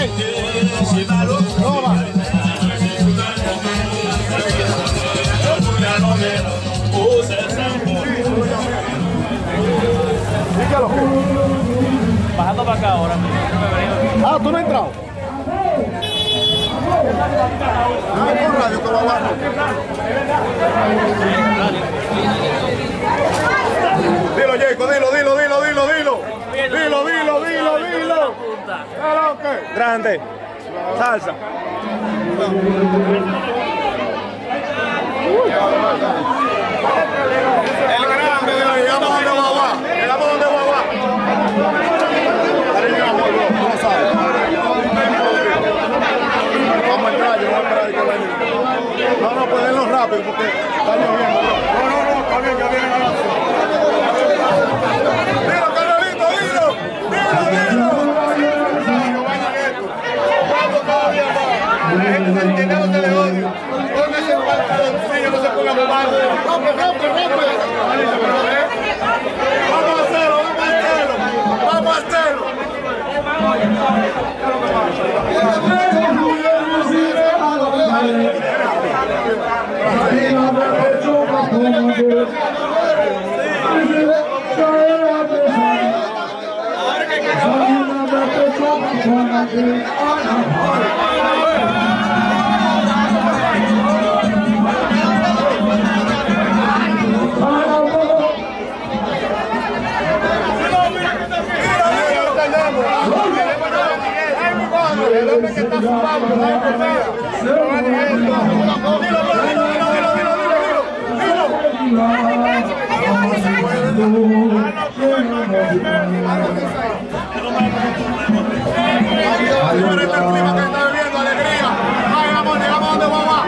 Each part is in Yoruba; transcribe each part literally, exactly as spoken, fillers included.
Toma. Bajando para acá ahora. Ah, ¿tú no has entrado? Ah, con radio, que va abajo. Dilo, Jacob, dilo, dilo, dilo, dilo, dilo. Dilo, dilo, dilo, dilo. Grande. Salsa. El grande de ahí, llegamos donde Guagua. Llegamos donde Guagua. Vamos a entrar, yo voy a esperar que venga. No, no, pues denlo rápido porque está lloviendo. No, no, no, está bien, ya vienen a la acción. Dilo, Carolito, dilo. Dilo, dilo. No vayan esto. Vamos todavía más. La gente está llenando de odio. Pónganse el pantaloncillo, no se pongan bobados. Rompe, rompe, rompe. Vamos a hacerlo, vamos a hacerlo. Vamos a hacerlo. El hombre que está fumando, no hay comida. Dilo, dilo, dilo, dilo, dilo, dilo, dilo. Alegría. Vamos, llegamos donde Guagua.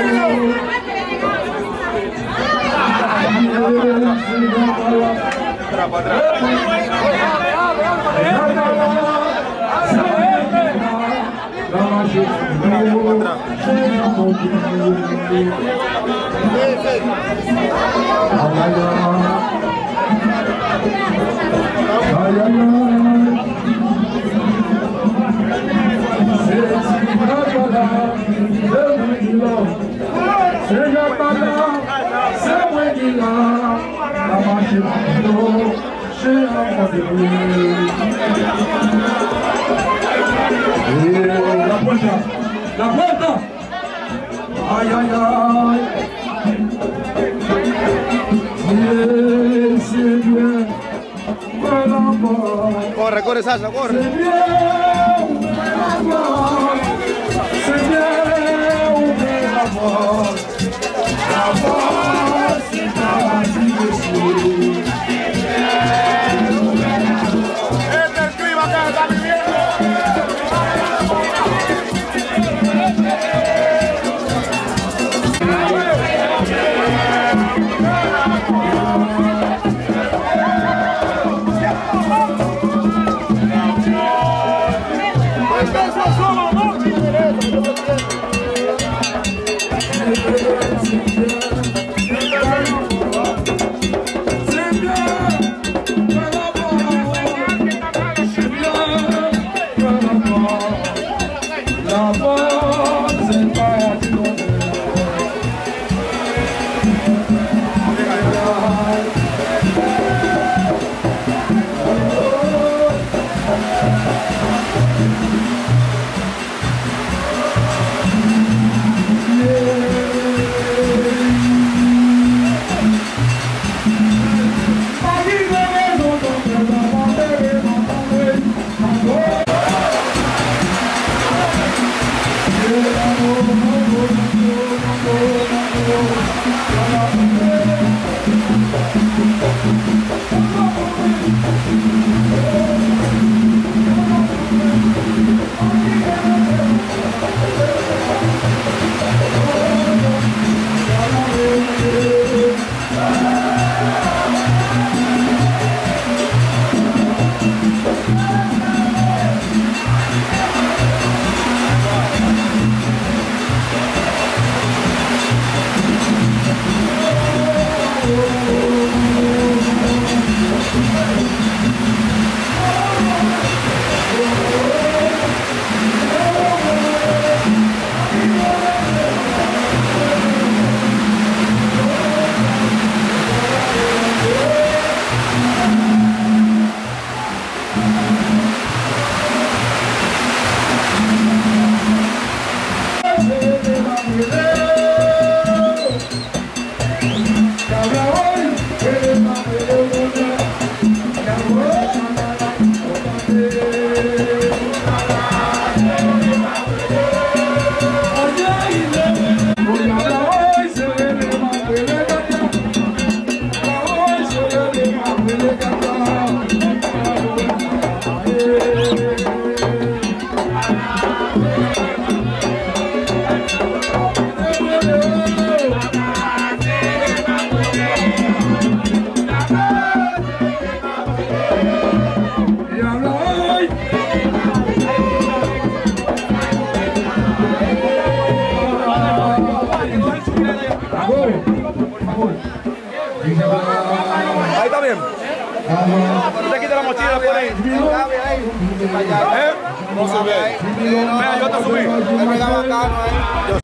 Atrás, para La puerta, la puerta. Ay, ay, ay. Bien, sí, bien. Buen amor. Corre, corre, Sasha, corre. Se vio un buen amor. Se vio un buen amor. La voz estaba sin decir. Este es el clima que se está viviendo. Usted quita la mochila por ahí. ¿Eh? No se ve. Mira, yo te subí. Él me da bacano, ¿eh?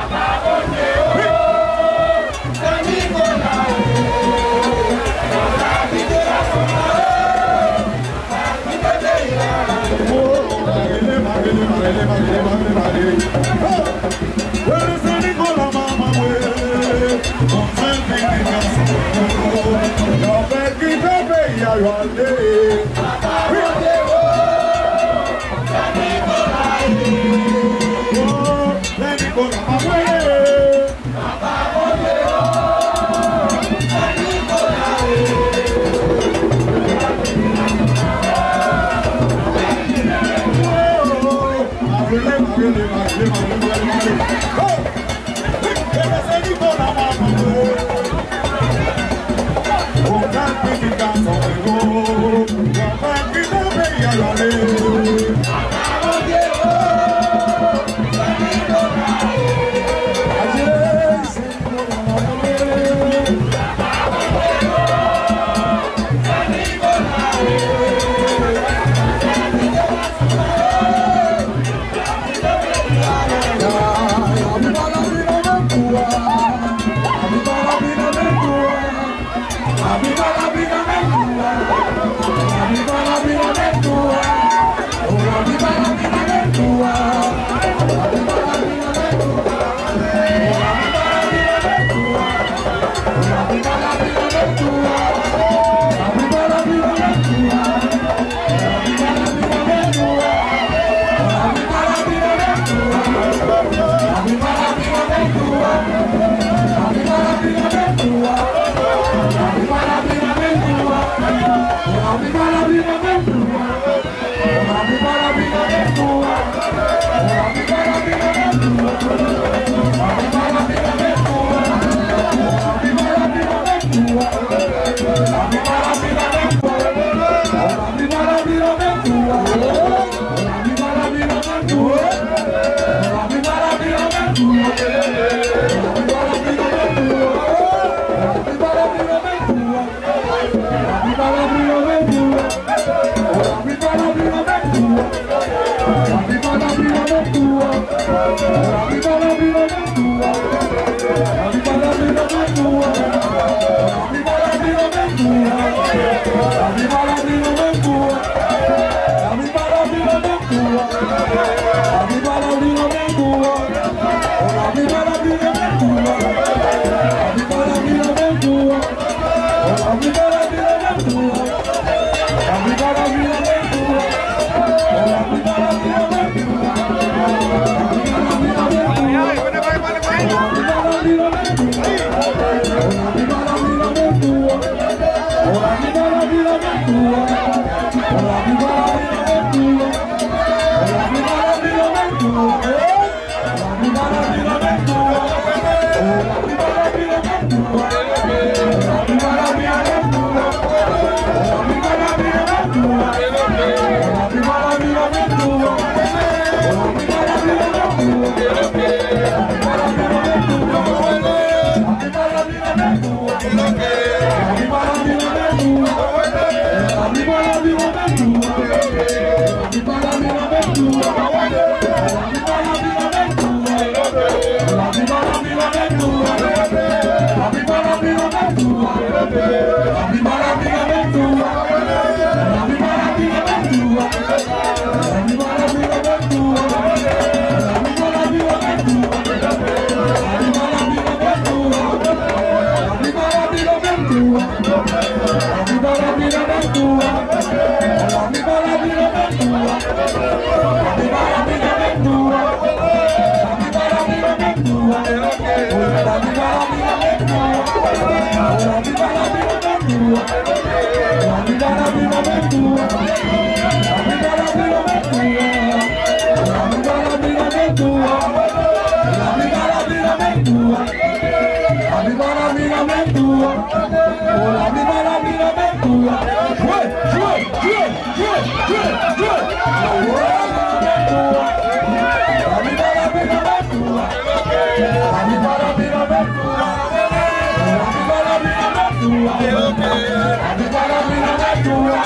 Tua,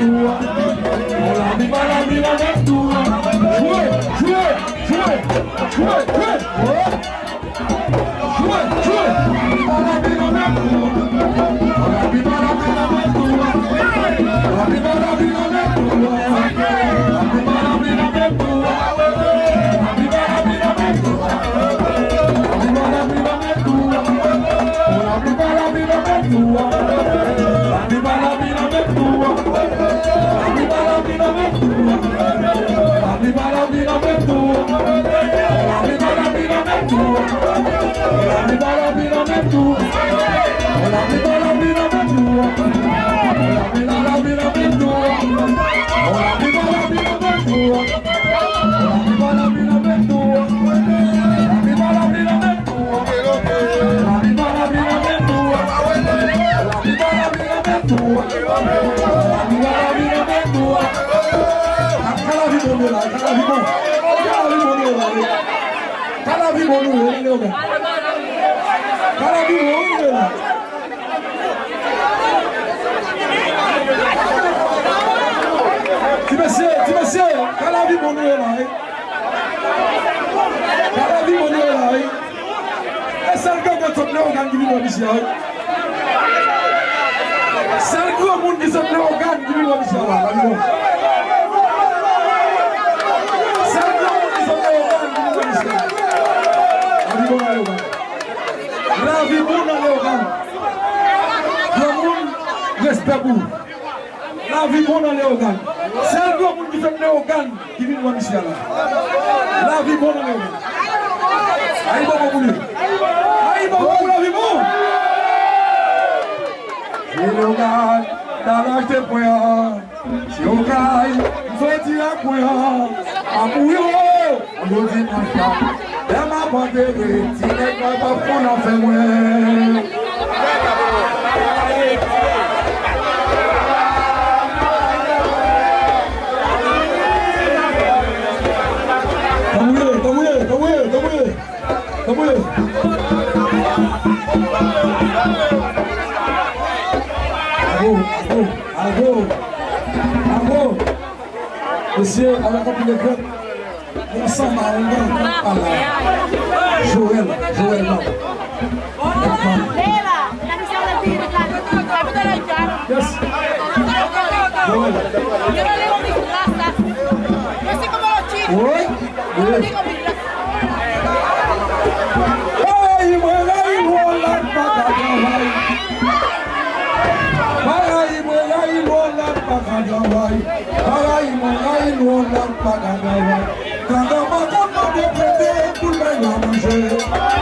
tua. Hola, viva la vida tua. Jouez, jouez, jouez, jouez, jouez. Jouez, jouez. Viva la vida tua. Hola, viva la vida tua. Hola, viva la vida tua. Viva la vida tua. Viva la vida tua. Viva la vida tua. Hola, viva la vida tua. Viva la vida tua. Viva la vida tua. Viva la vida tua. Viva la vida tua. Viva la vida tua. Hola, viva la vida tua. Viva la vida tua. Hola, viva la vida tua. Viva la vida tua. Viva la vida tua. Viva la vida tua. Viva la vida tua. Viva la vida tua. Cala a vida dele lá, cala a vida. Cala a vida dele lá. Cala a vida dele lá. Cala a vida dele lá. Tu monsieur, tu monsieur, cala a vida dele lá. Cala a vida dele lá. Essa é a coisa que eu estou organe qui vit dans Michel. C'est le gros monde qui sont organe qui vit dans Michel. C'est le gros monde qui sont organe qui vit dans Michel. La vie bonne dans les organes. Le monde respecte vous. La vie bonne dans les organes. C'est le gros monde qui sont organes qui vit dans Michel. La vie bonne dans les organes. Aïe, bon, bon, bon. Aïe, bon, bon, la vie bonne. Je regarde dans l'âge de poids. Si on caille, il faut dire à quoi. À mouiller, on nous dit pas ça. Elle m'a pas dégué, si elle n'est pas pour la faire moins. Come here, come here, come here, come here, come here. Go, go, go, go. Monsieur, avec un peu de crêpe, on s'en va, on va, on va. Joël, Joël, là. Leva, la misión de ti, la de la llana. Yes. Joël. Yo no digo mis razas. Yo soy como los chicos. Oui. Yo no digo mis razas. Ay, muela y mola, pacagaway. Ay, muela y mola, pacagaway. Ay, muela y mola, pacagaway. Cada macona de prete, tú me la manches.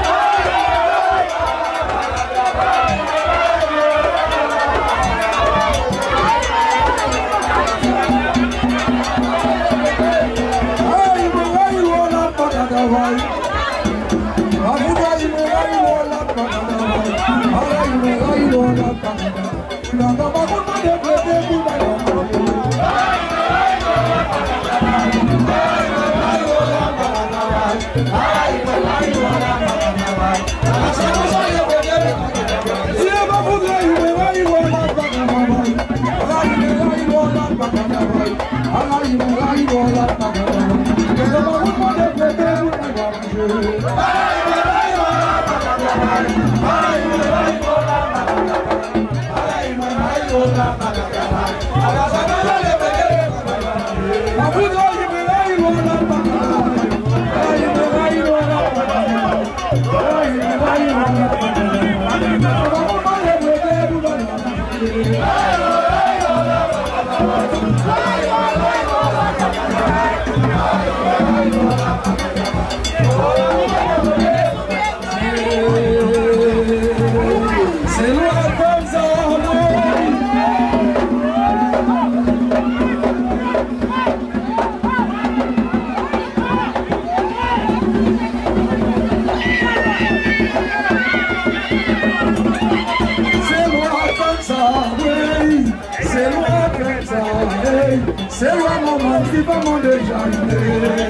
C'est le moment qui va m'en déjeuner.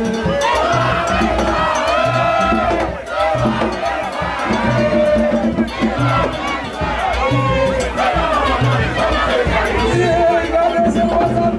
Yeah,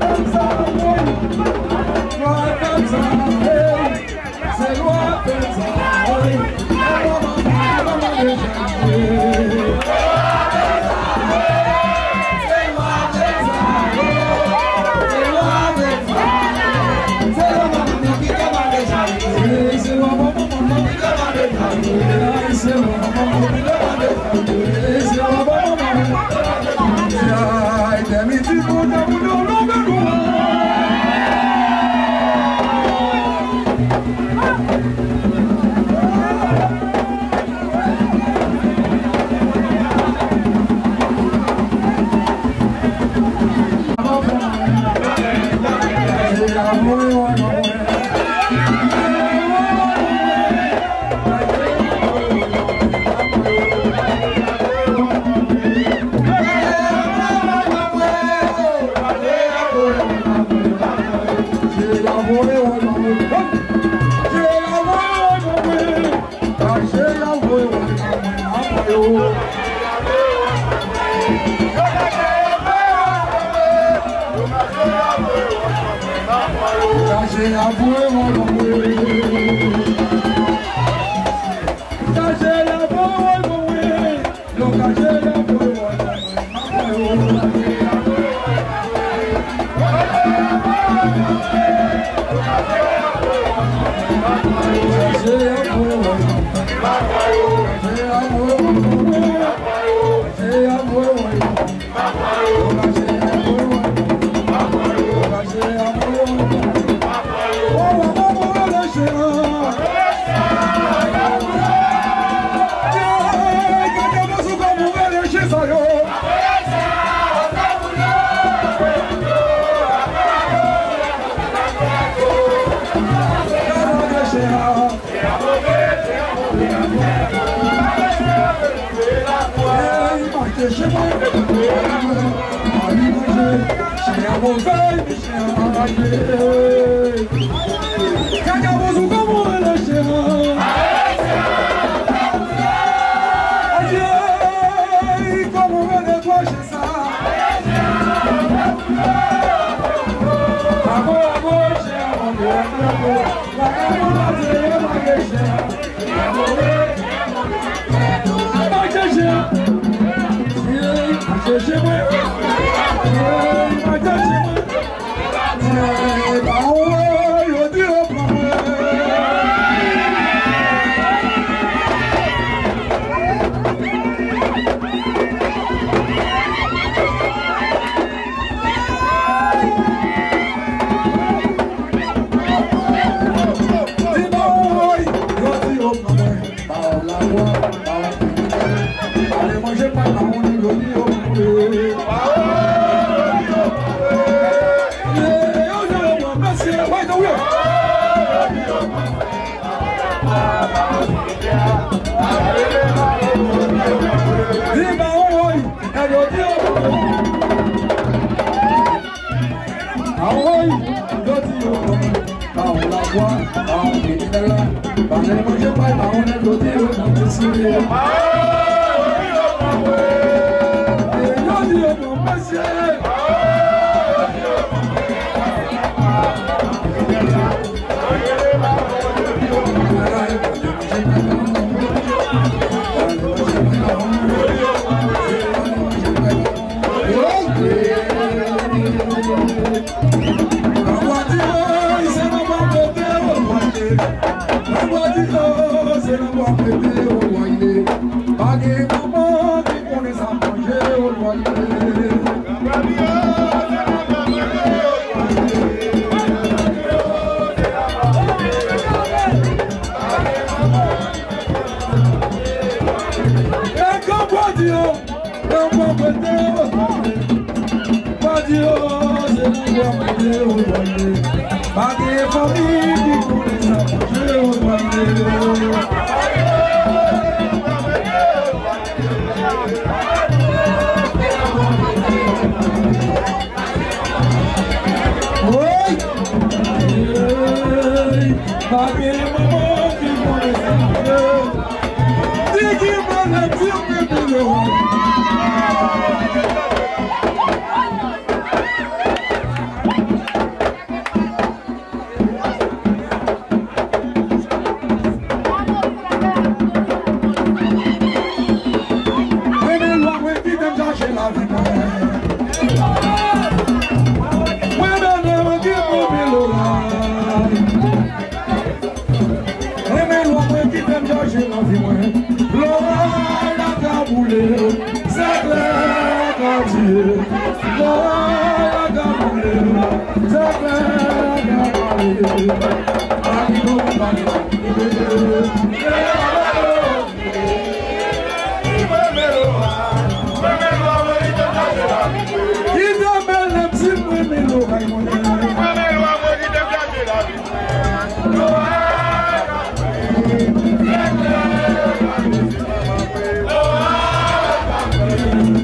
Thank you.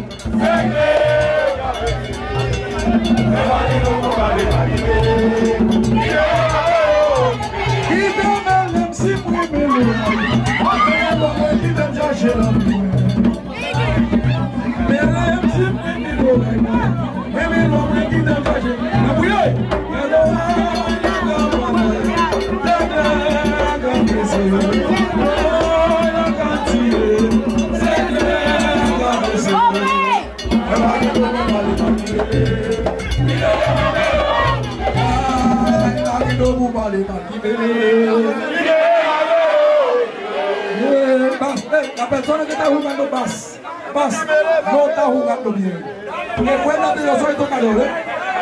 La persona que está jugando bass, bass, no está jugando bien. Recuérdate, yo soy tocador, ¿eh?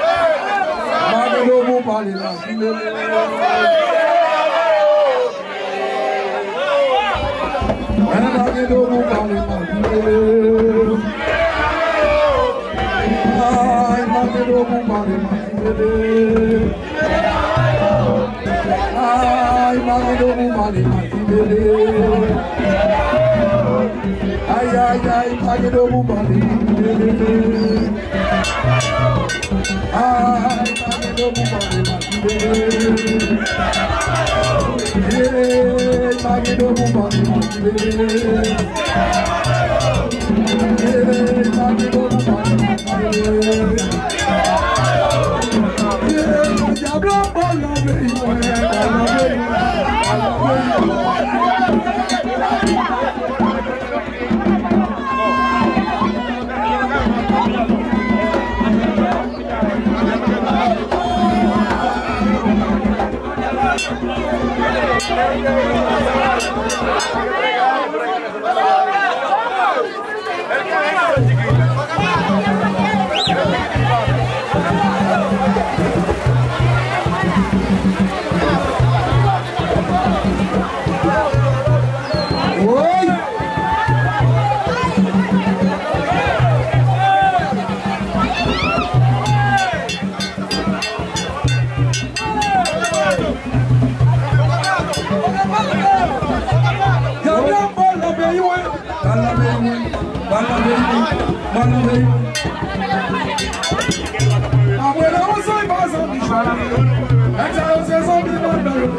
Ay, ay, ay, pague do bubali. Ay, pague do bubali. Ay, pague do bubali. Ay, pague do bubali. Diablo por la Abuela, vos soy más ambicioso. Excelência, sou me mandando.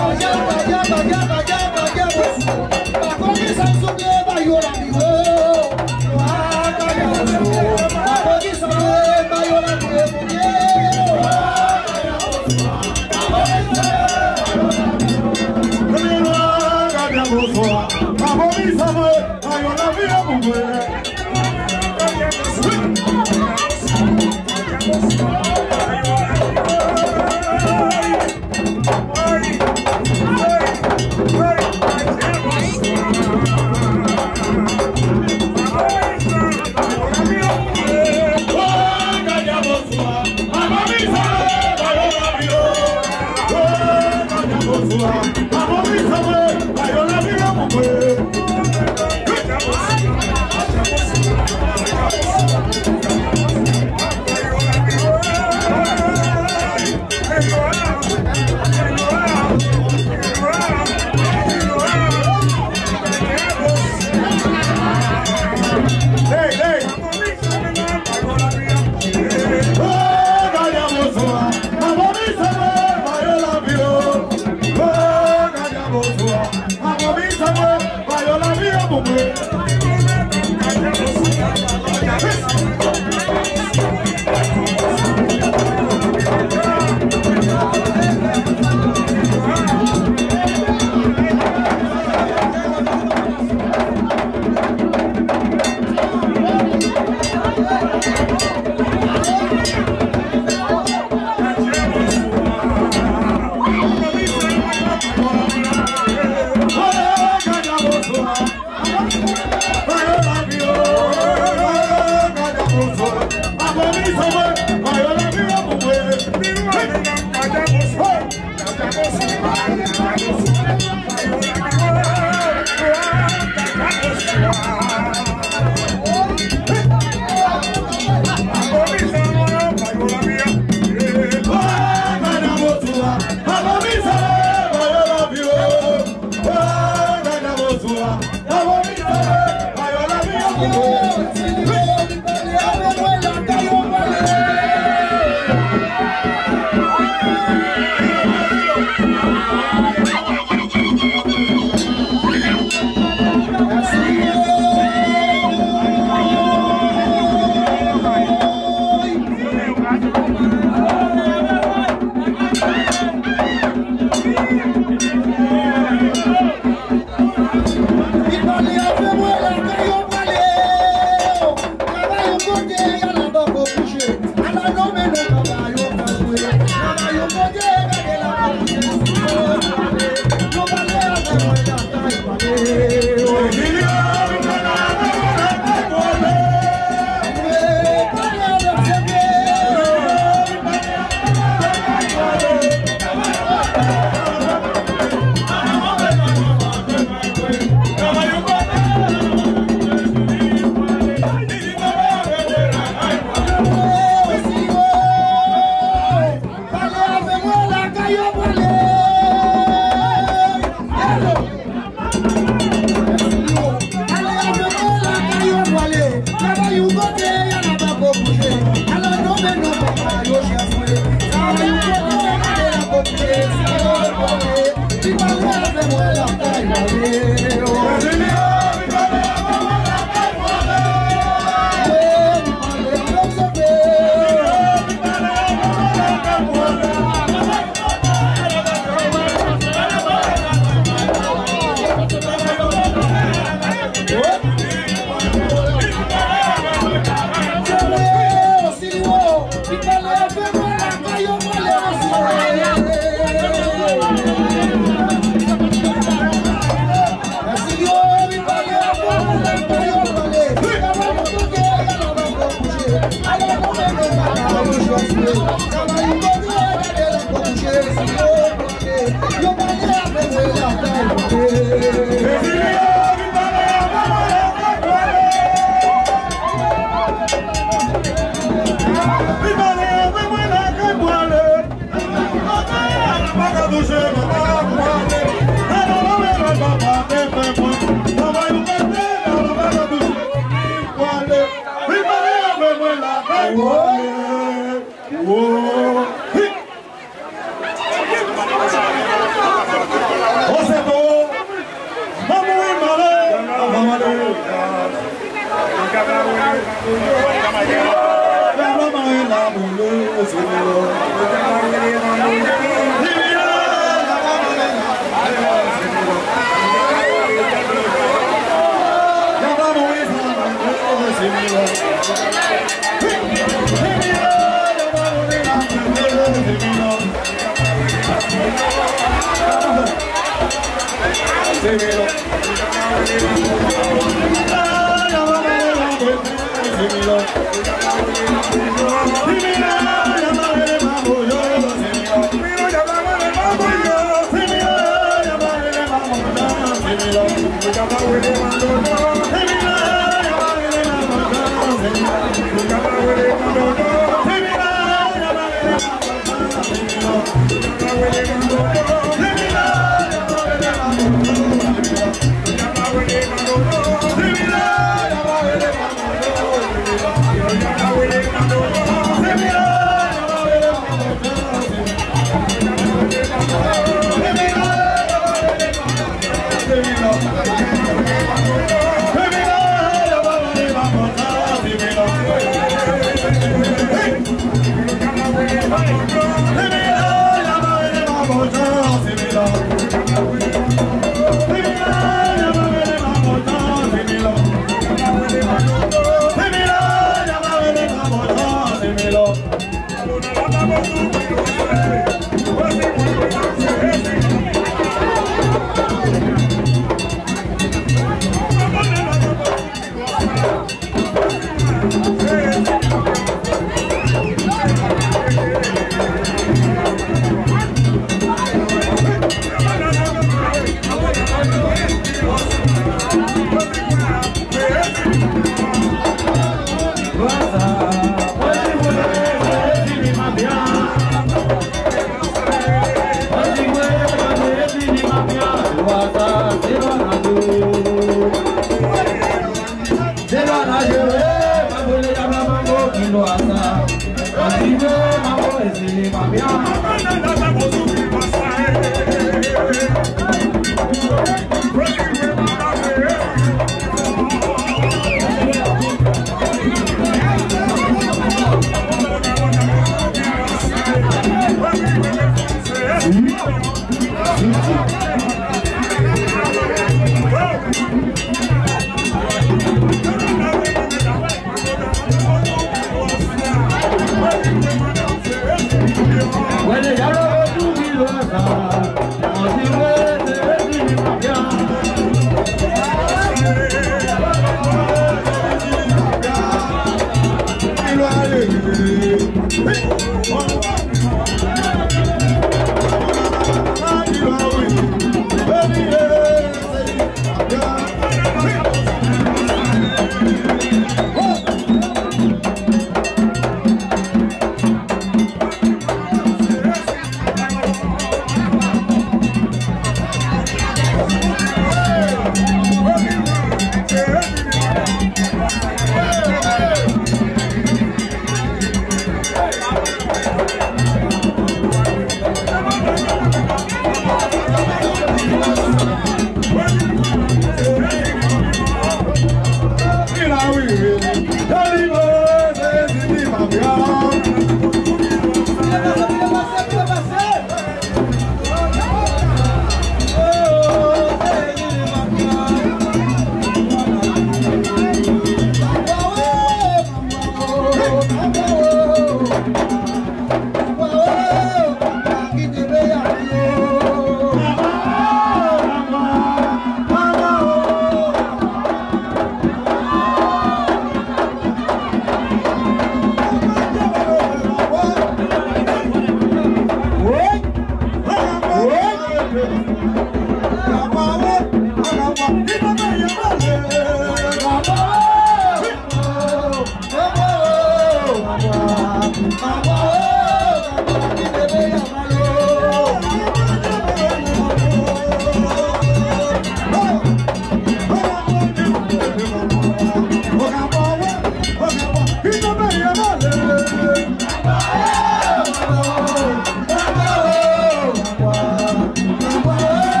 Wow.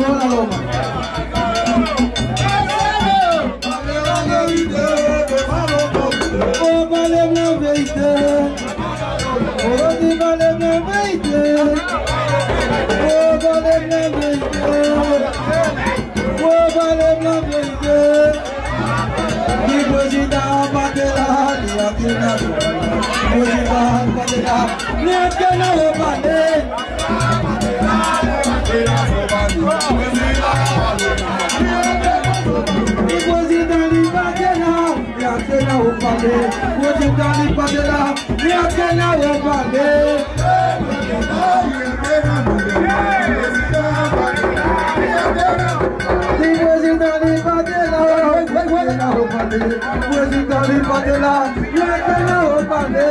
Vamos la loma. Oh, vale la veinte. Oh, di vale la veinte. Oh, vale la veinte. Oh, vale la veinte. Di cosita patela, di atina. Cosita patela, di atina vale. Cosita di patela, di atina vale. Cosita di patela, di atina vale. Cosita di patela, Cosita di patela, di atina vale.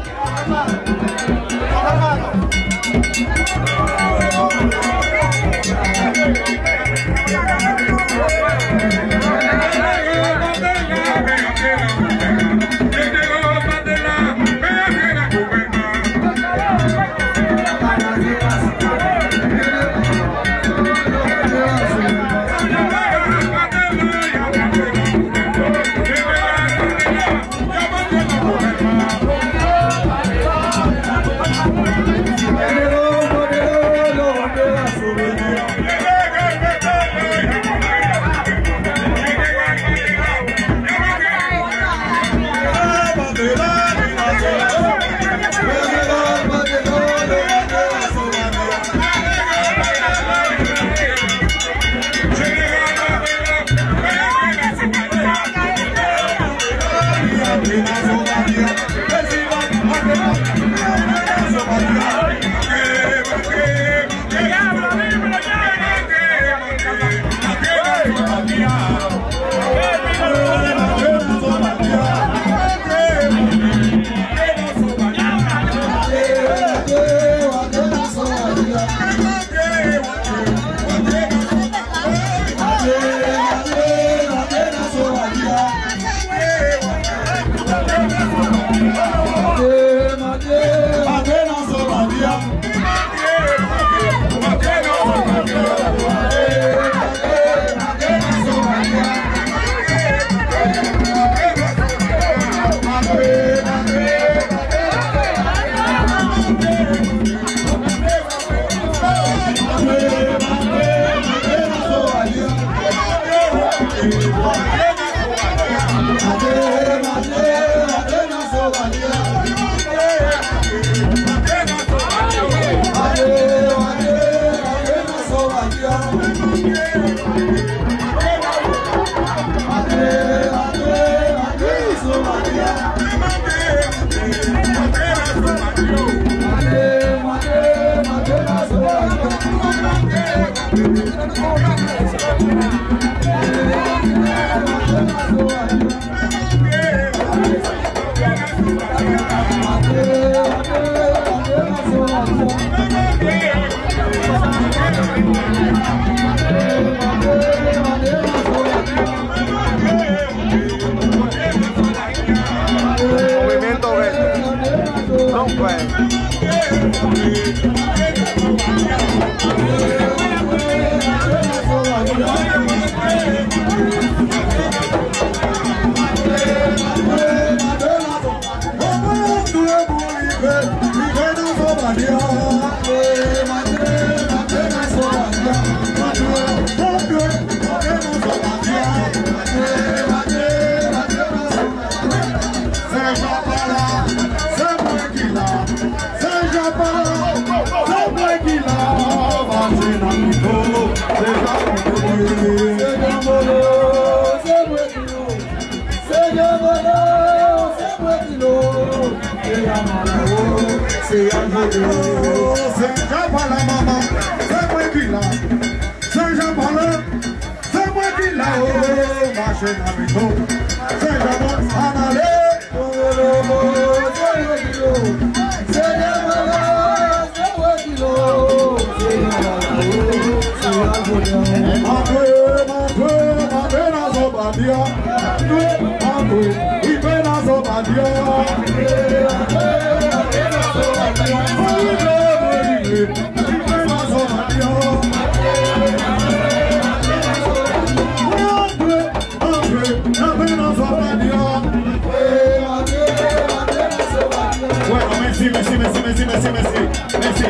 Movimiento verde. No puede. Seja para la mamá, se tranquila, seja para, se tranquila, oh, marche na mito, seja para anale, oh, seja para, se tranquilo, seja para, mate, mate, mate na sobadia, mate, ibe na sobadia. Thank you. merci, merci, merci.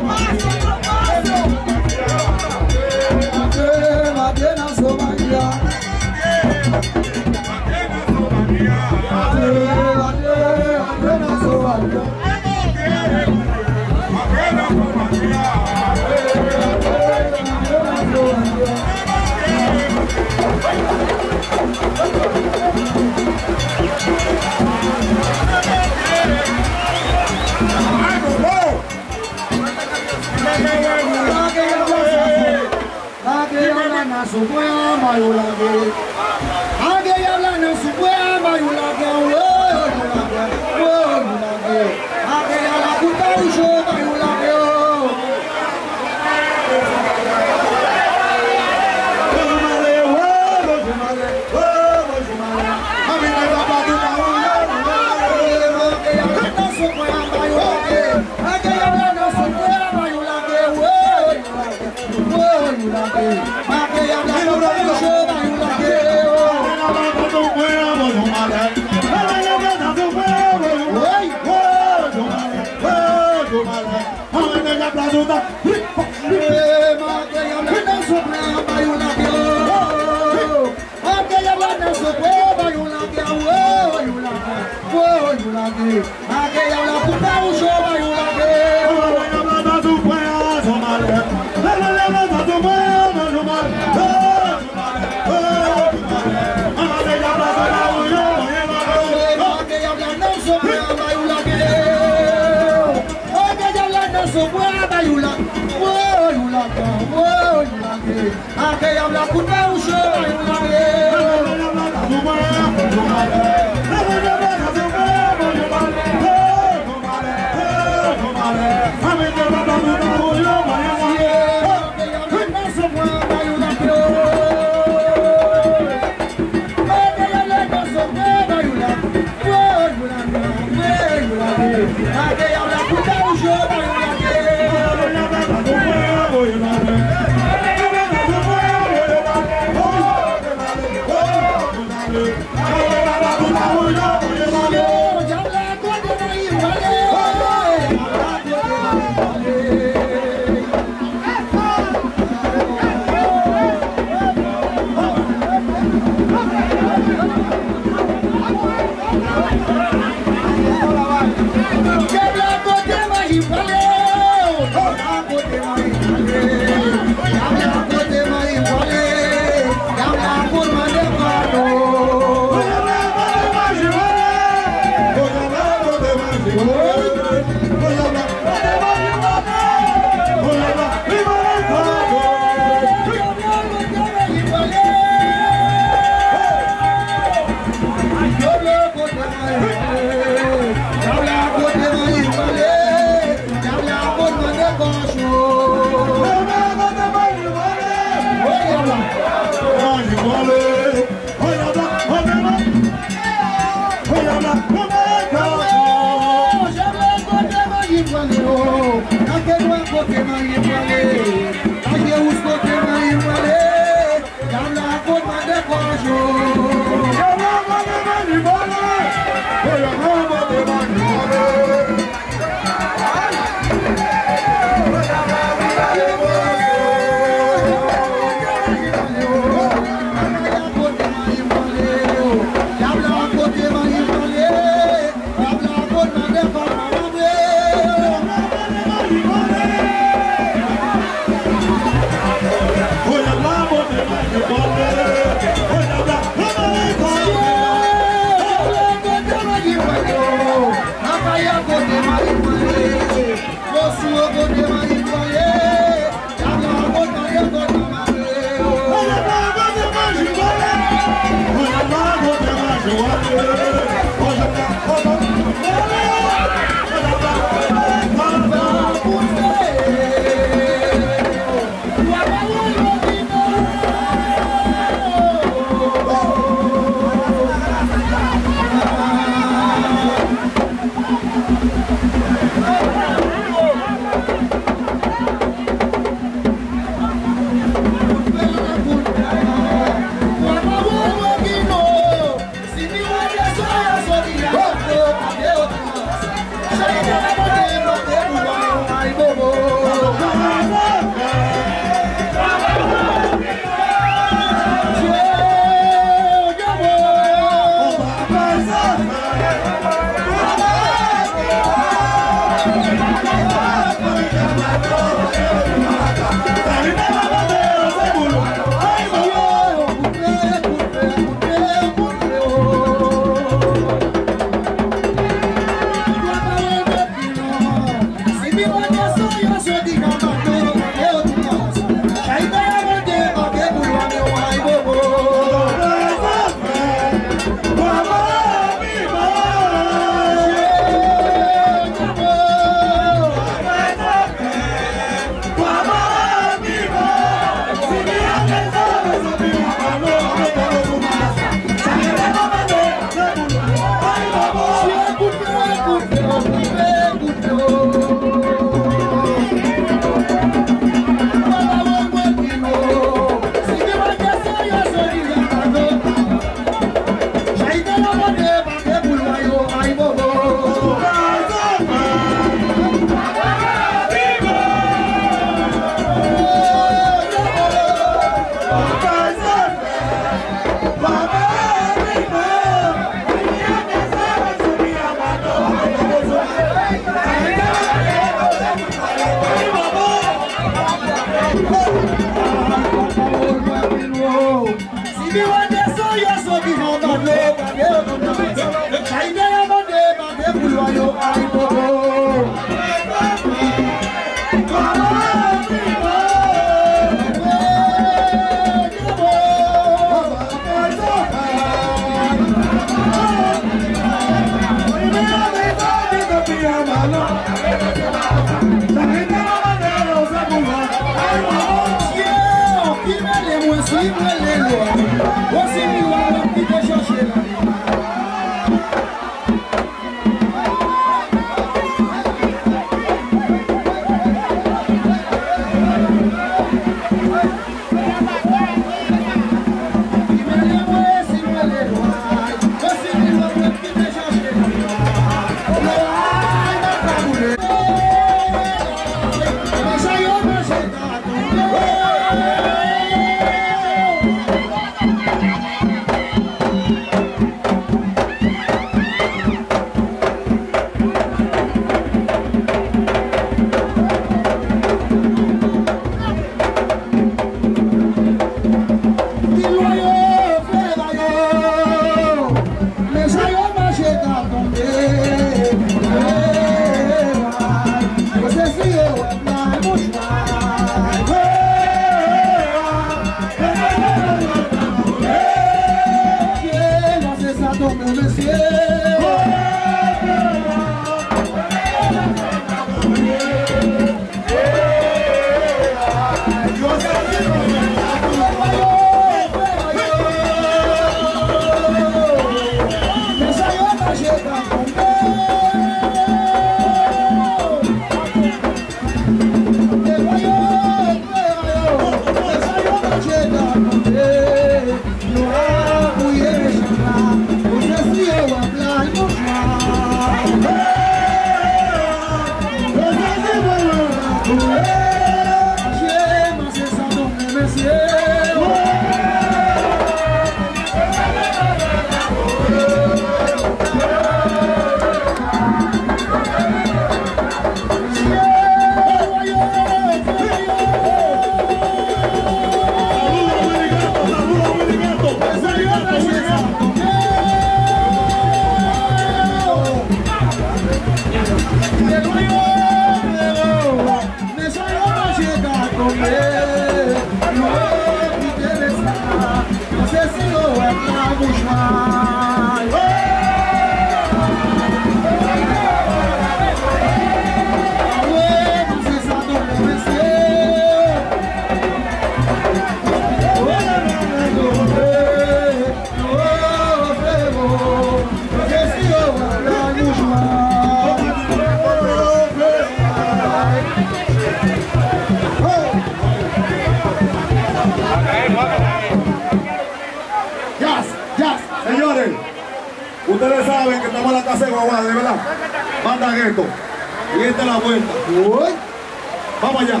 Ustedes saben que estamos en la casa de Guaguada, de verdad. Mandan esto. Y esta es la vuelta. Uy. Vamos allá.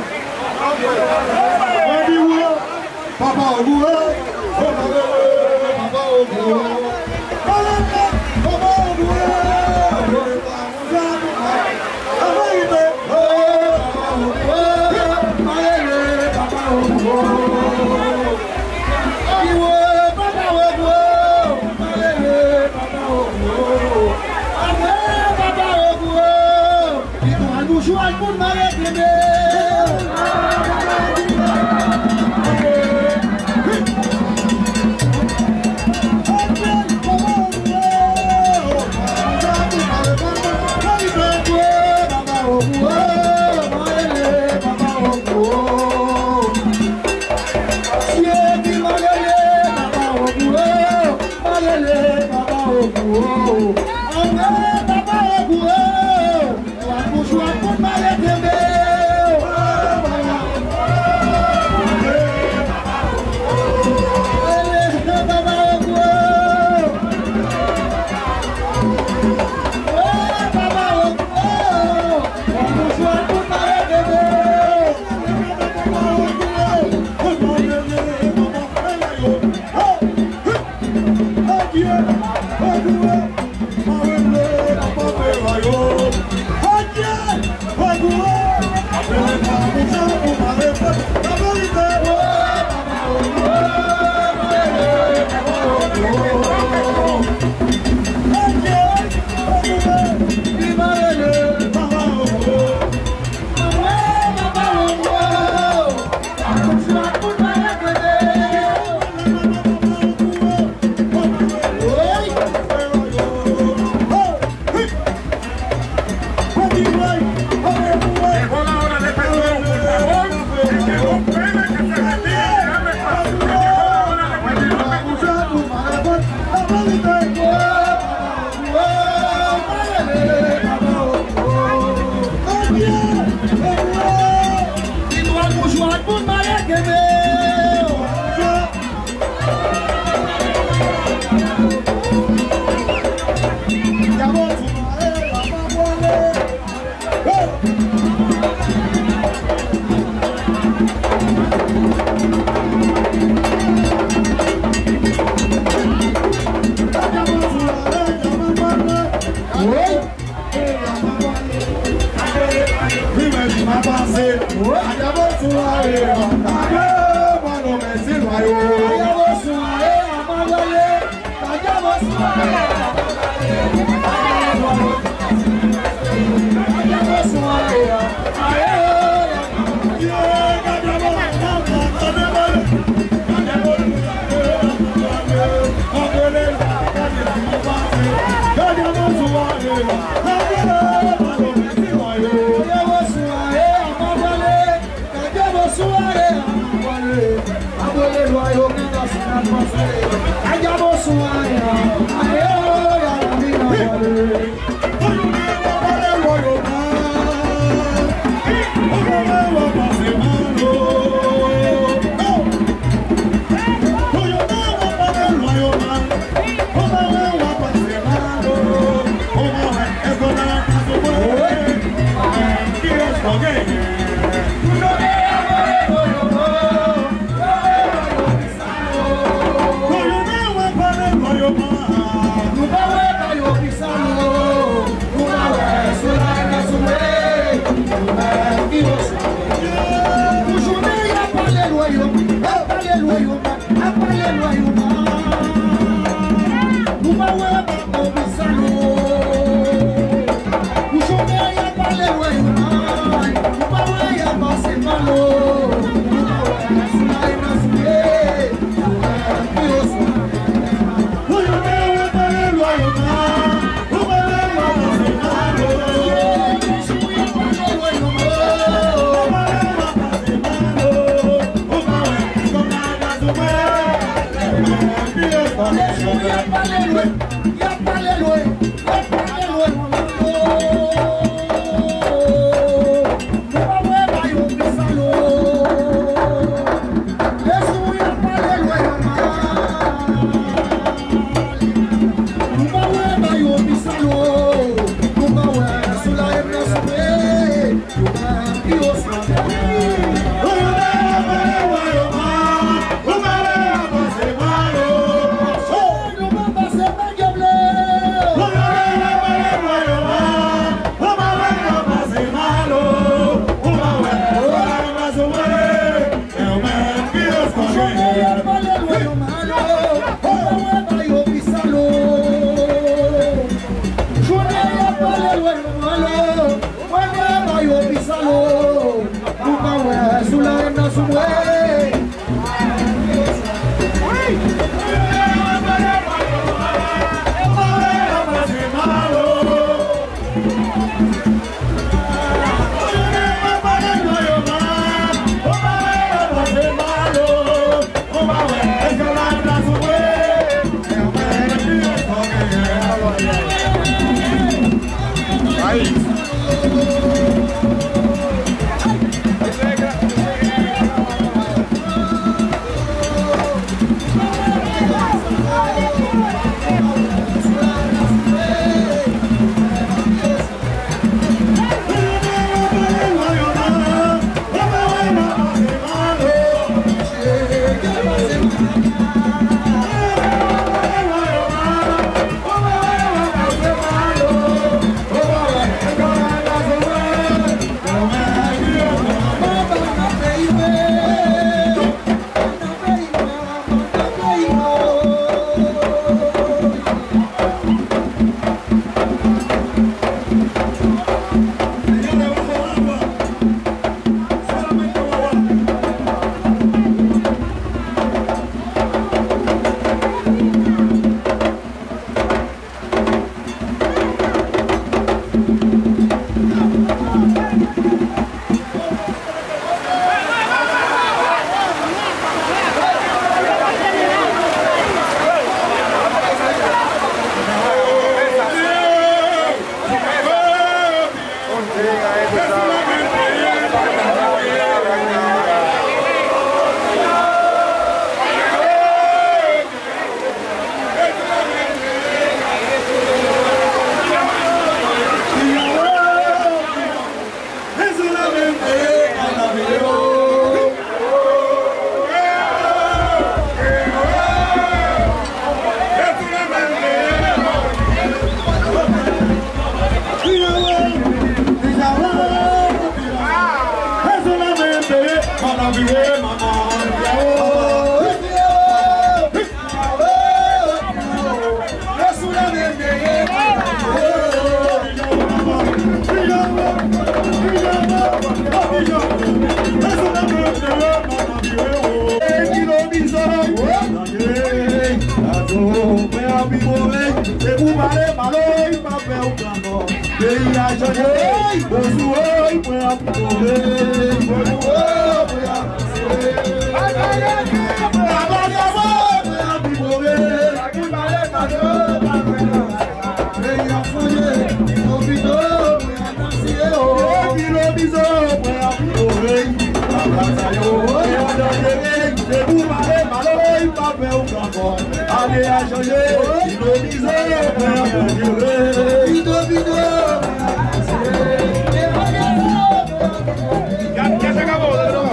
Papá, Hey! Allez à changer, il nous disait, il nous disait. Ya, ya se acabó, de nuevo.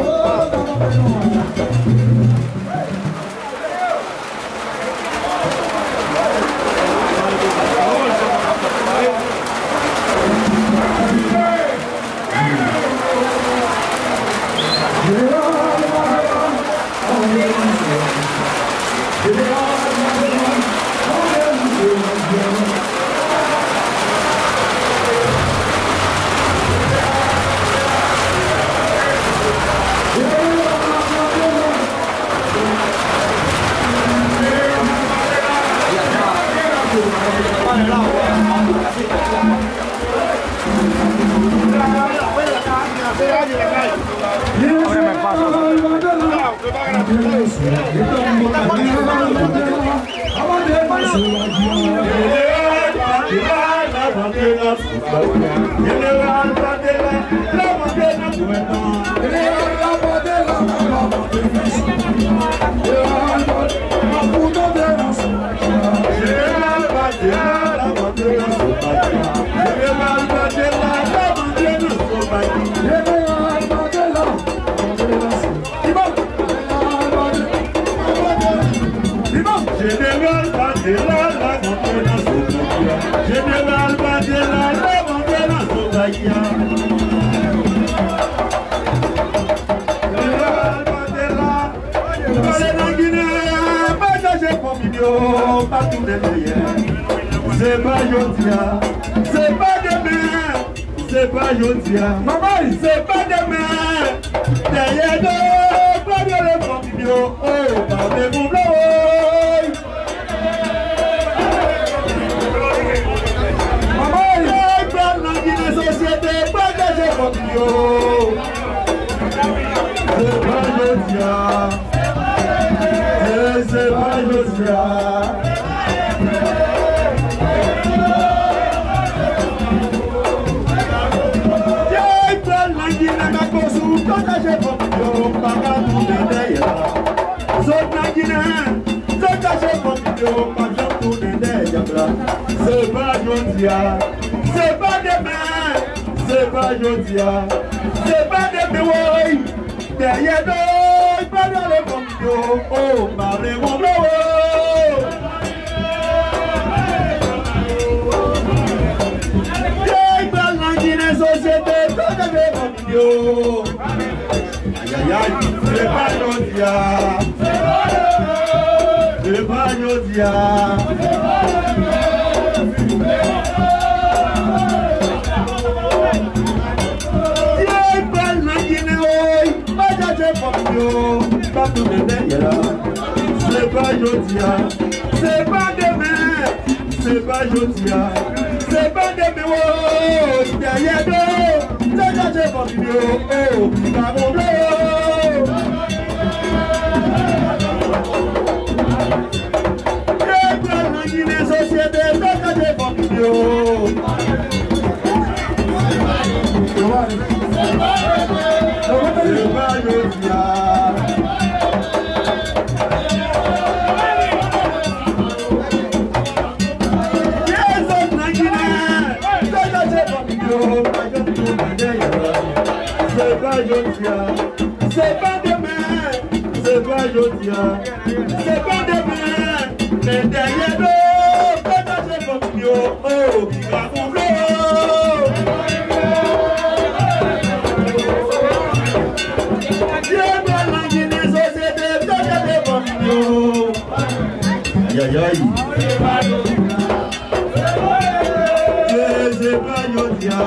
C'est pas Jodia, c'est pas demain, c'est pas Jodia, maman, c'est pas demain. Derrière nous, pas de le famille, oh, pas de mon bleu. Maman, c'est pas la société, pas de la famille, c'est pas Jodia, c'est pas Jodia. C'est pas Jodia, c'est pas demain, c'est pas Jodia, c'est pas demain, oui. Derrière nous, pas dans le monde, oh, parlez mon bleu. C'est pas la société, pas de le monde. Aïe, aïe, c'est pas Jodia. C'est pas Jodia. C'est pas Jodia, c'est pas demain, c'est pas Jodia, c'est pas demain, oh, derrière nous, c'est pas Jodia, oh, pas mon bleu. C'est pas Jodia, c'est pas demain, c'est pas Jodia, c'est pas demain, mais derrière nous, c'est pas Jodia, oh, qui va mon bleu. Dieu va l'enguiner, société, c'est pas Jodia. Aïe, aïe, aïe. C'est pas Jodia.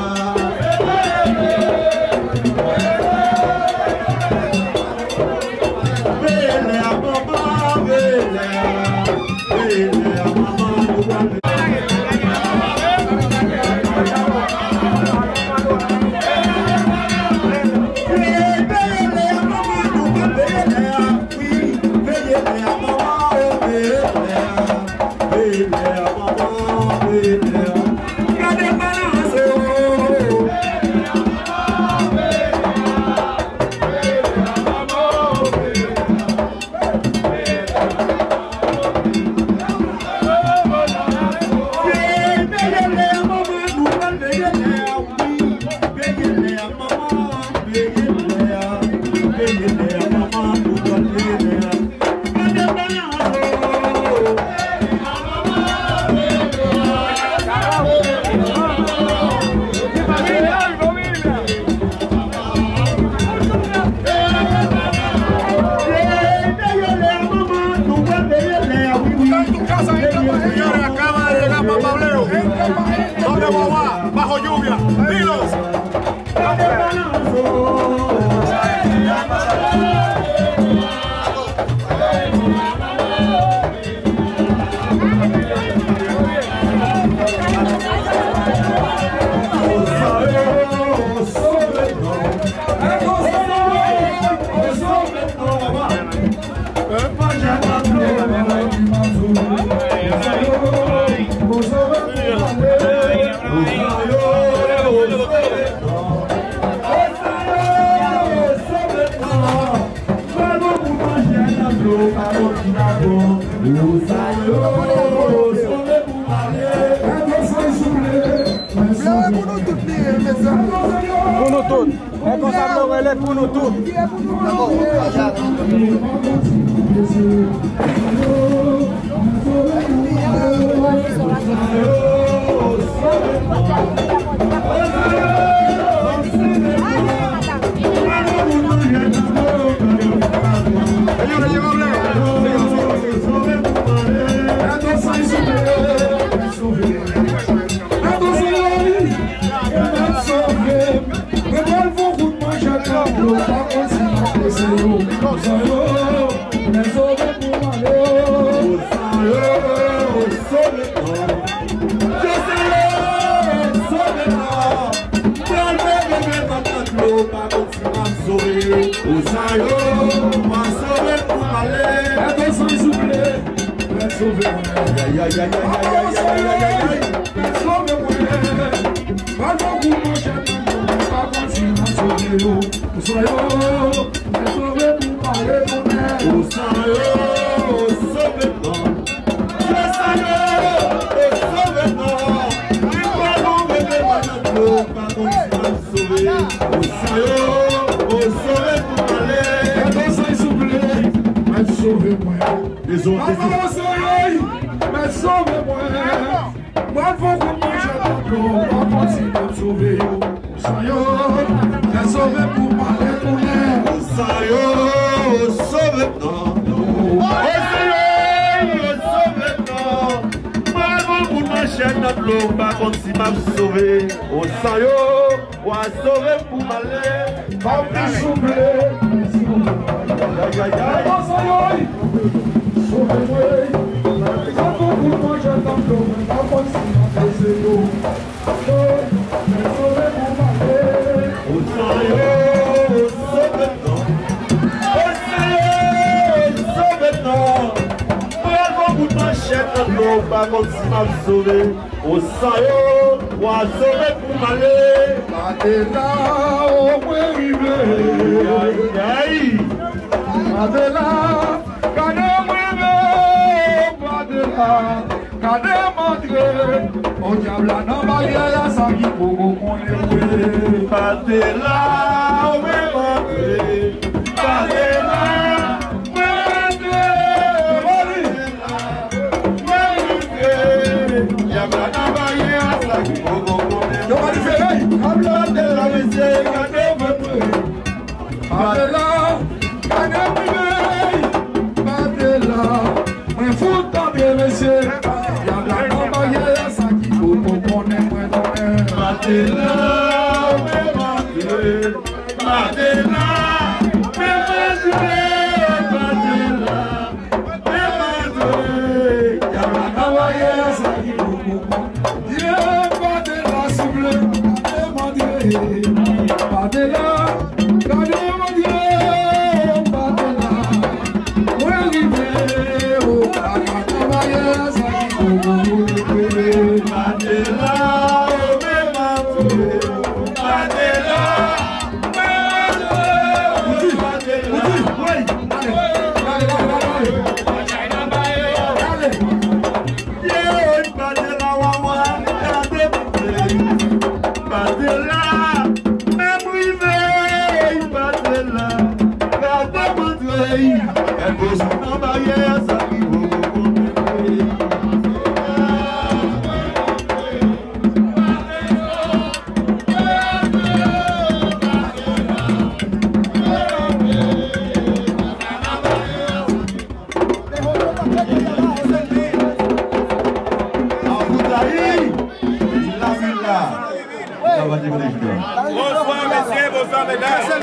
Oh, de Guaguá, bajo lluvia. Dilos. Pour nous tous. Et comme ça, nous relève pour nous tous.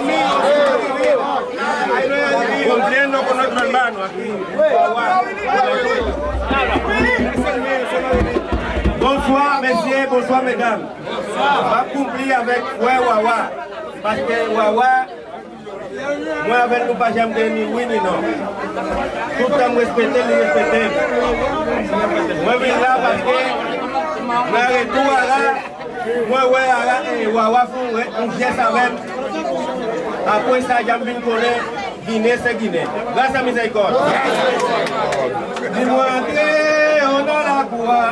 Cumpliendo con nuestro hermano aquí. Bonsoir, messieurs, bonsoir, mesdames. On va cumplir avec ouais, Wawa. Parce que Wawa, moi, avec nous, pas jamais ni oui ni non. Tout le temps, respecter, les respecter. Moi, je viens là parce que moi, retour à là, moi, ouais, Wawa, on vient ça même. Après ça, j'ai bien connu Guinée, c'est Guinée. Grâce à miséricorde. Dis-moi, André, on a la cour.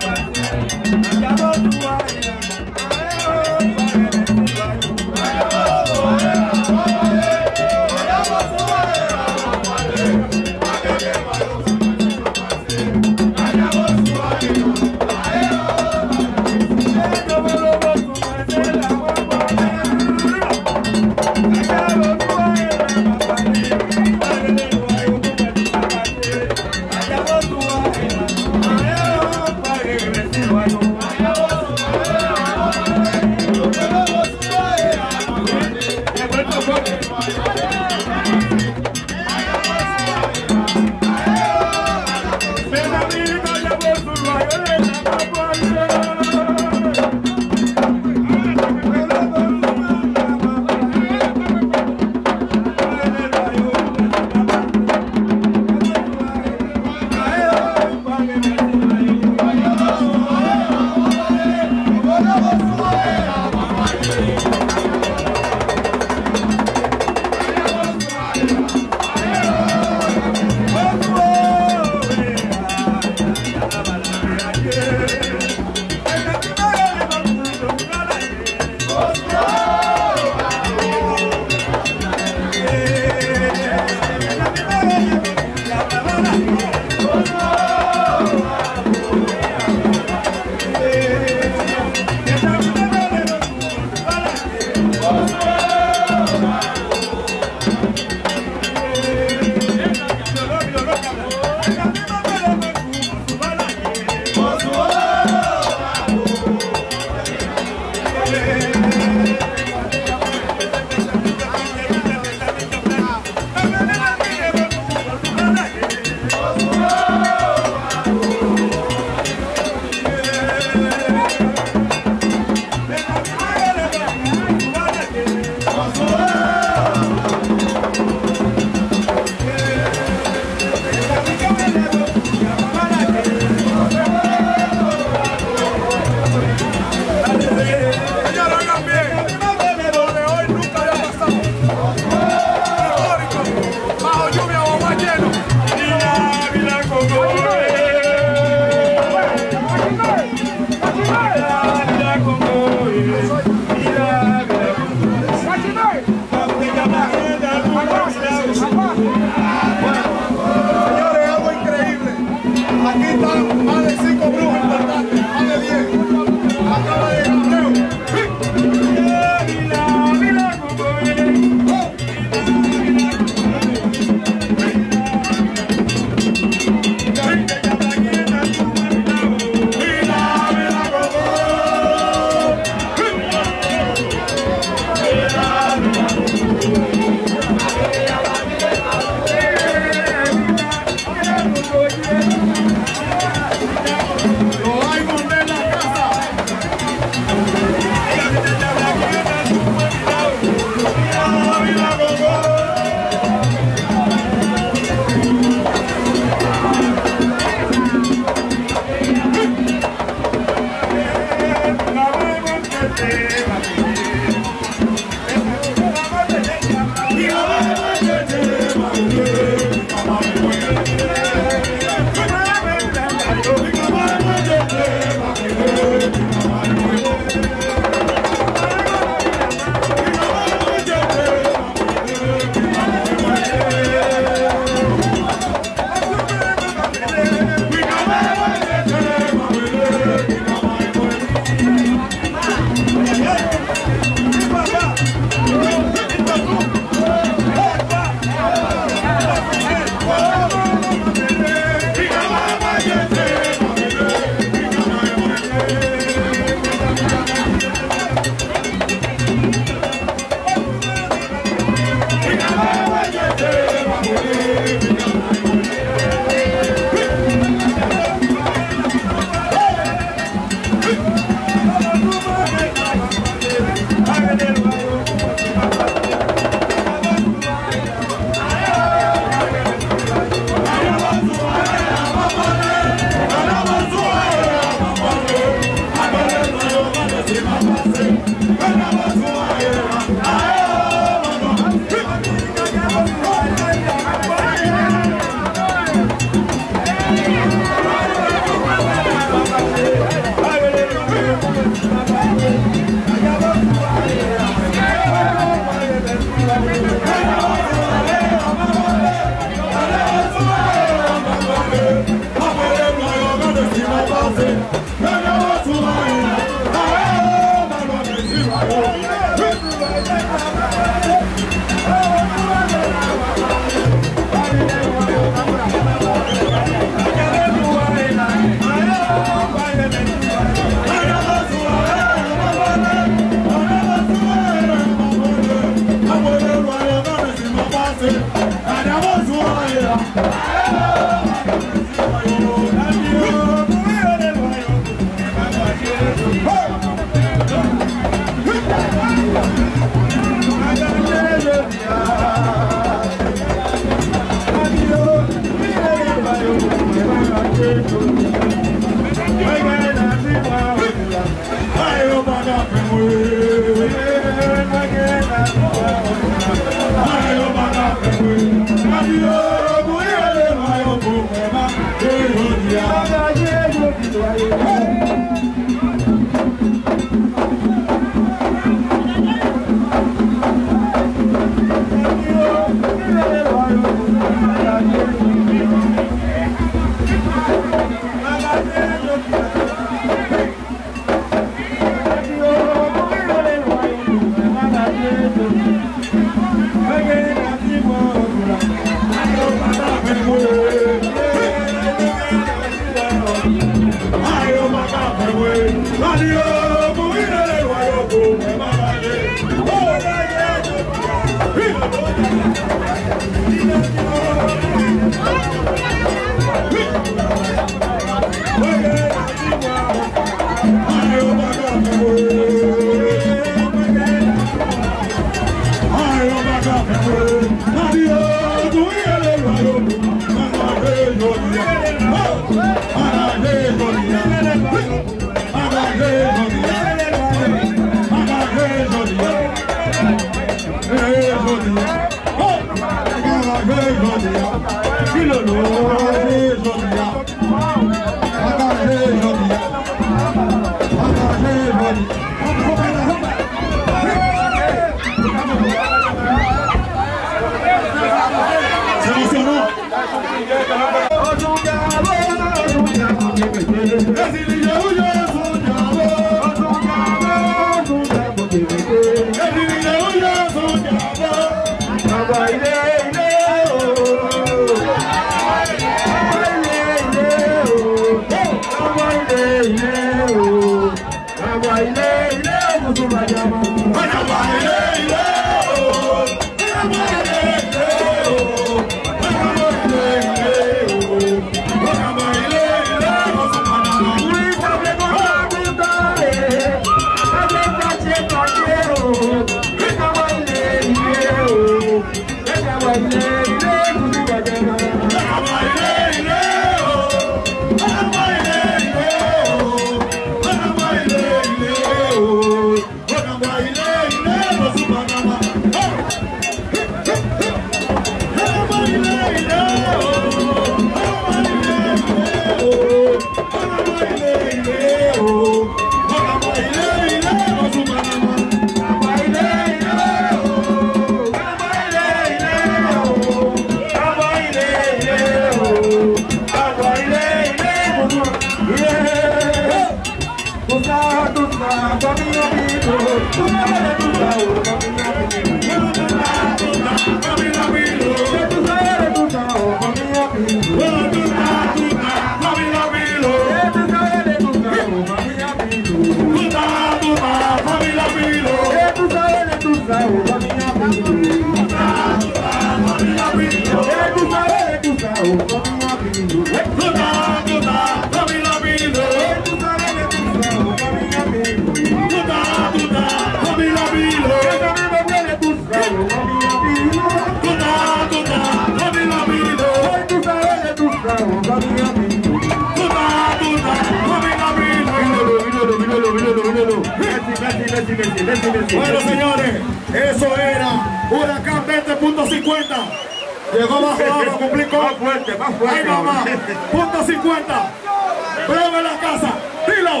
Bueno, señores, eso era Huracán veinte punto cincuenta. Llegó bajo agua, complicó. Más fuerte, más fuerte. Ahí nomás, punto cincuenta. Bravo en la casa. Dilo.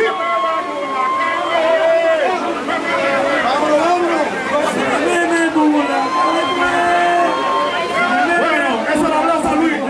Vámonos, vámonos. Bueno, eso lo habló San Luis.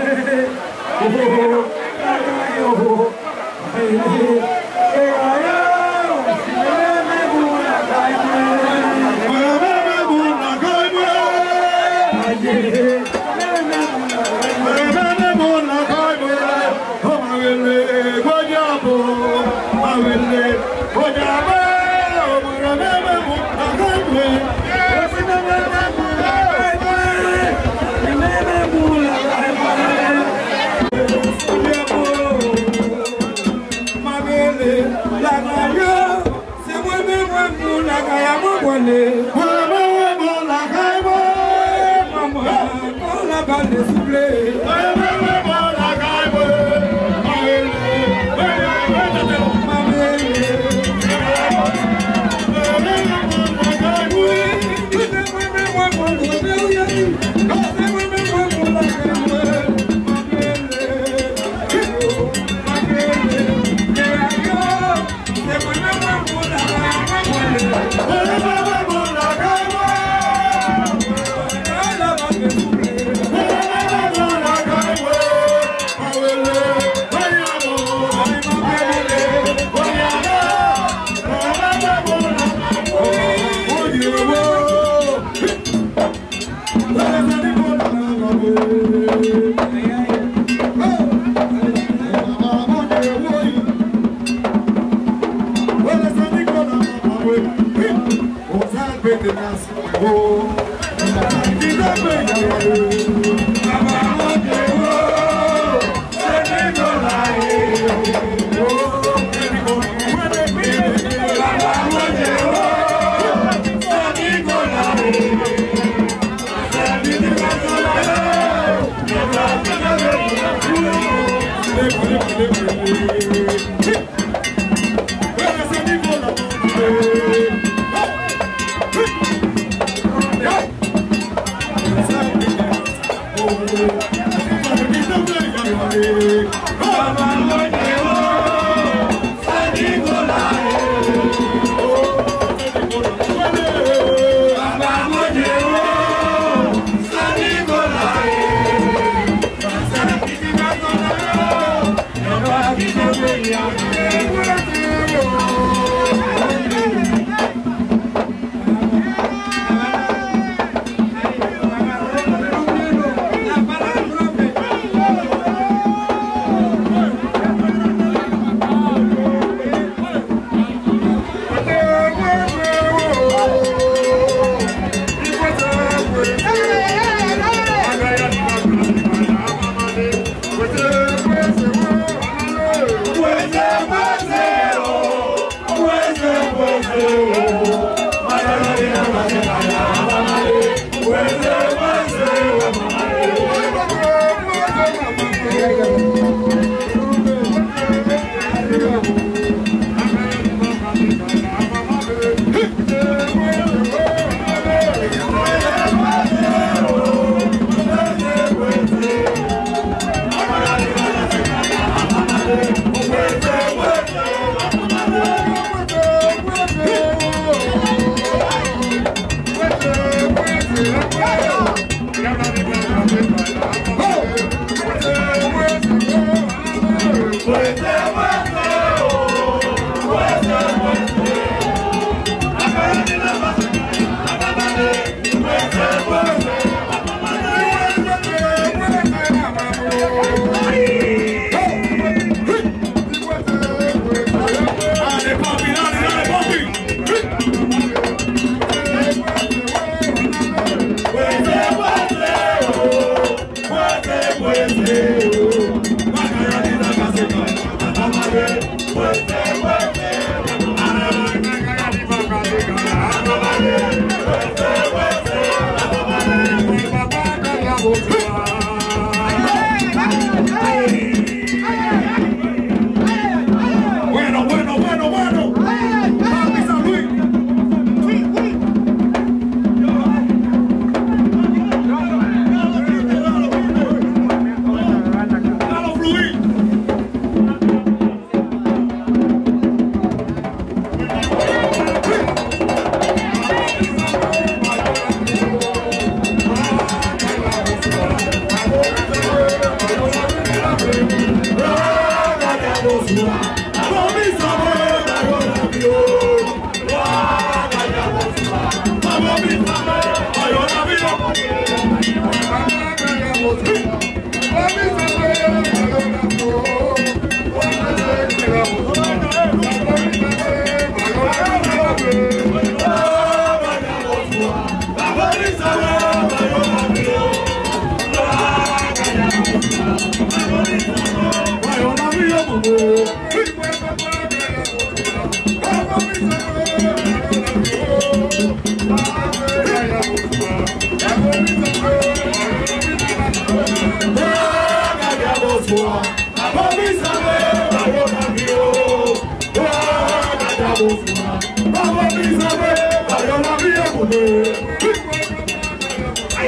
Where's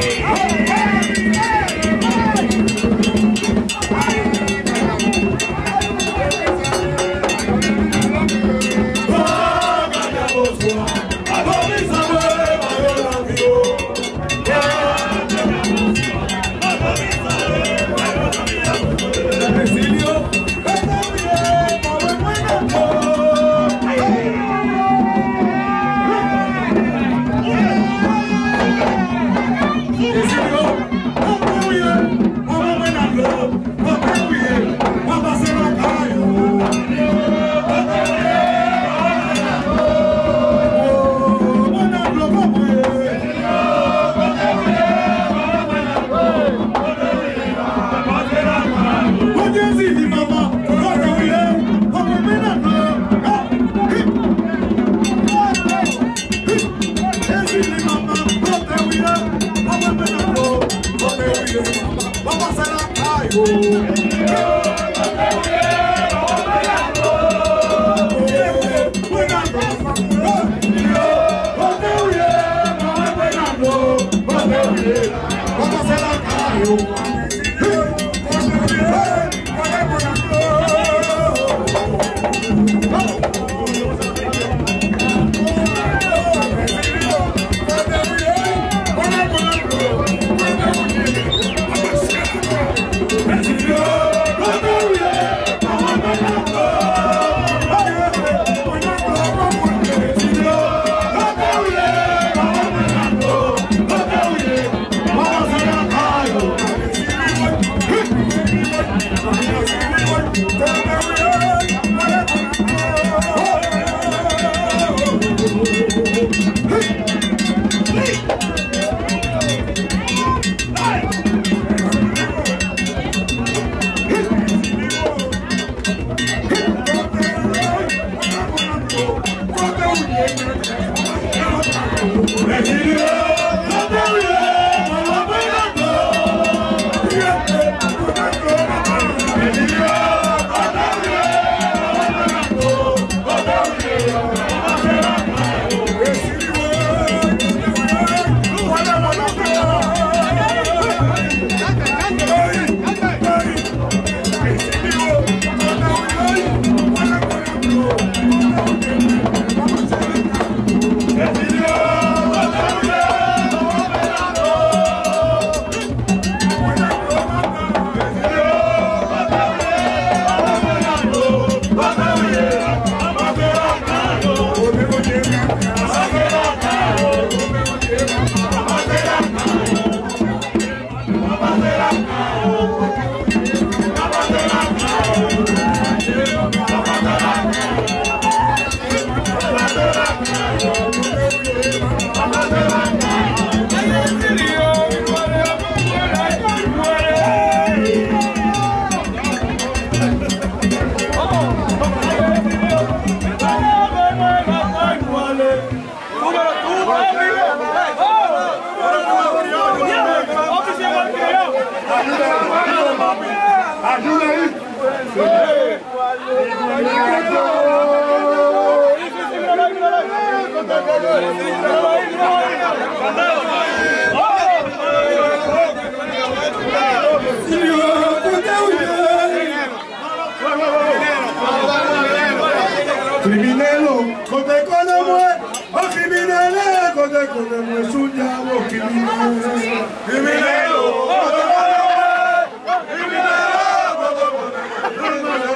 Criminelo, kote kote mwe, o criminele, kote kote mwe, sunya o criminele. Criminelo, kote kote mwe, o criminele, kote kote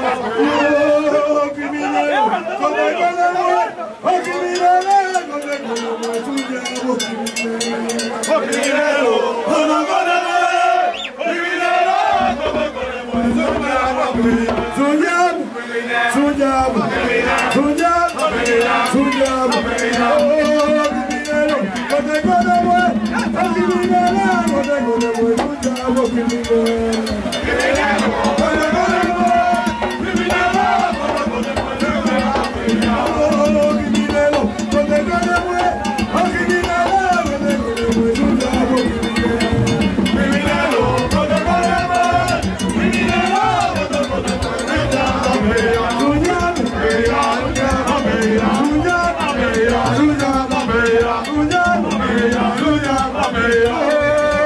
mwe, o criminelo, kote kote mwe, o criminele, kote kote mwe, sunya o criminele. O criminelo, kote kote mwe, o criminele, kote kote mwe, sunya o criminele. Sunya, sunya, sunya. Sunyam, oh, criminelo, kote kote mwe, o criminele, kote kote mwe, sunya o criminele. Criminelo, kote kote mwe, criminele, kote kote mwe, sunya o criminele. Oh, criminelo, kote kote mwe, o criminele, kote kote mwe, sunya o criminele. Criminelo, kote kote mwe, criminele, kote kote mwe, sunya o criminele. Sunyam, Sunya, Sunya, Sunya, Sunya, Sunya, Sunya,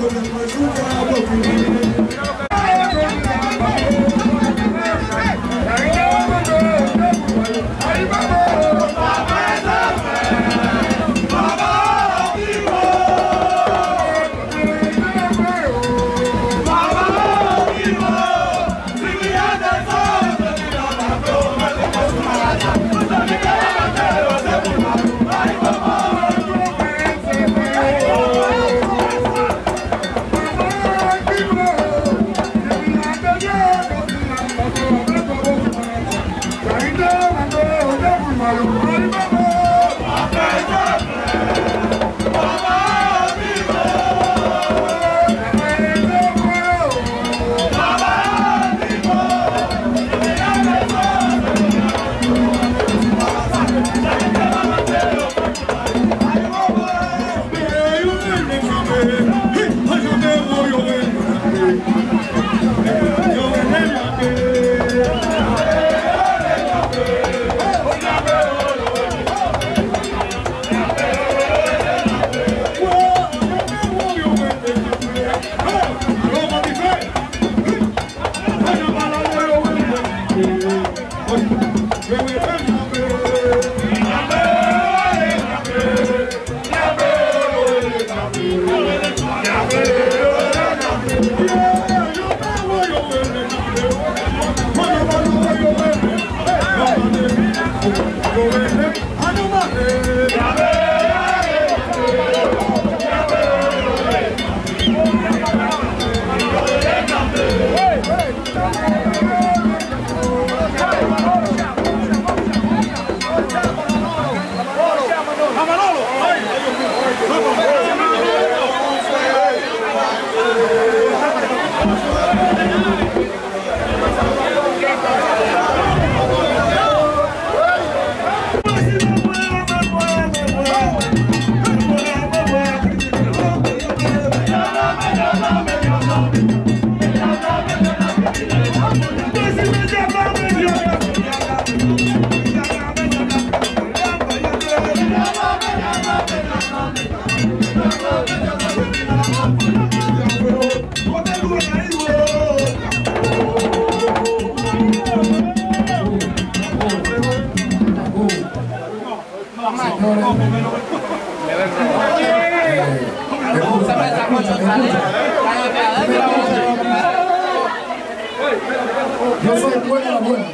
Yo soy buena la buena.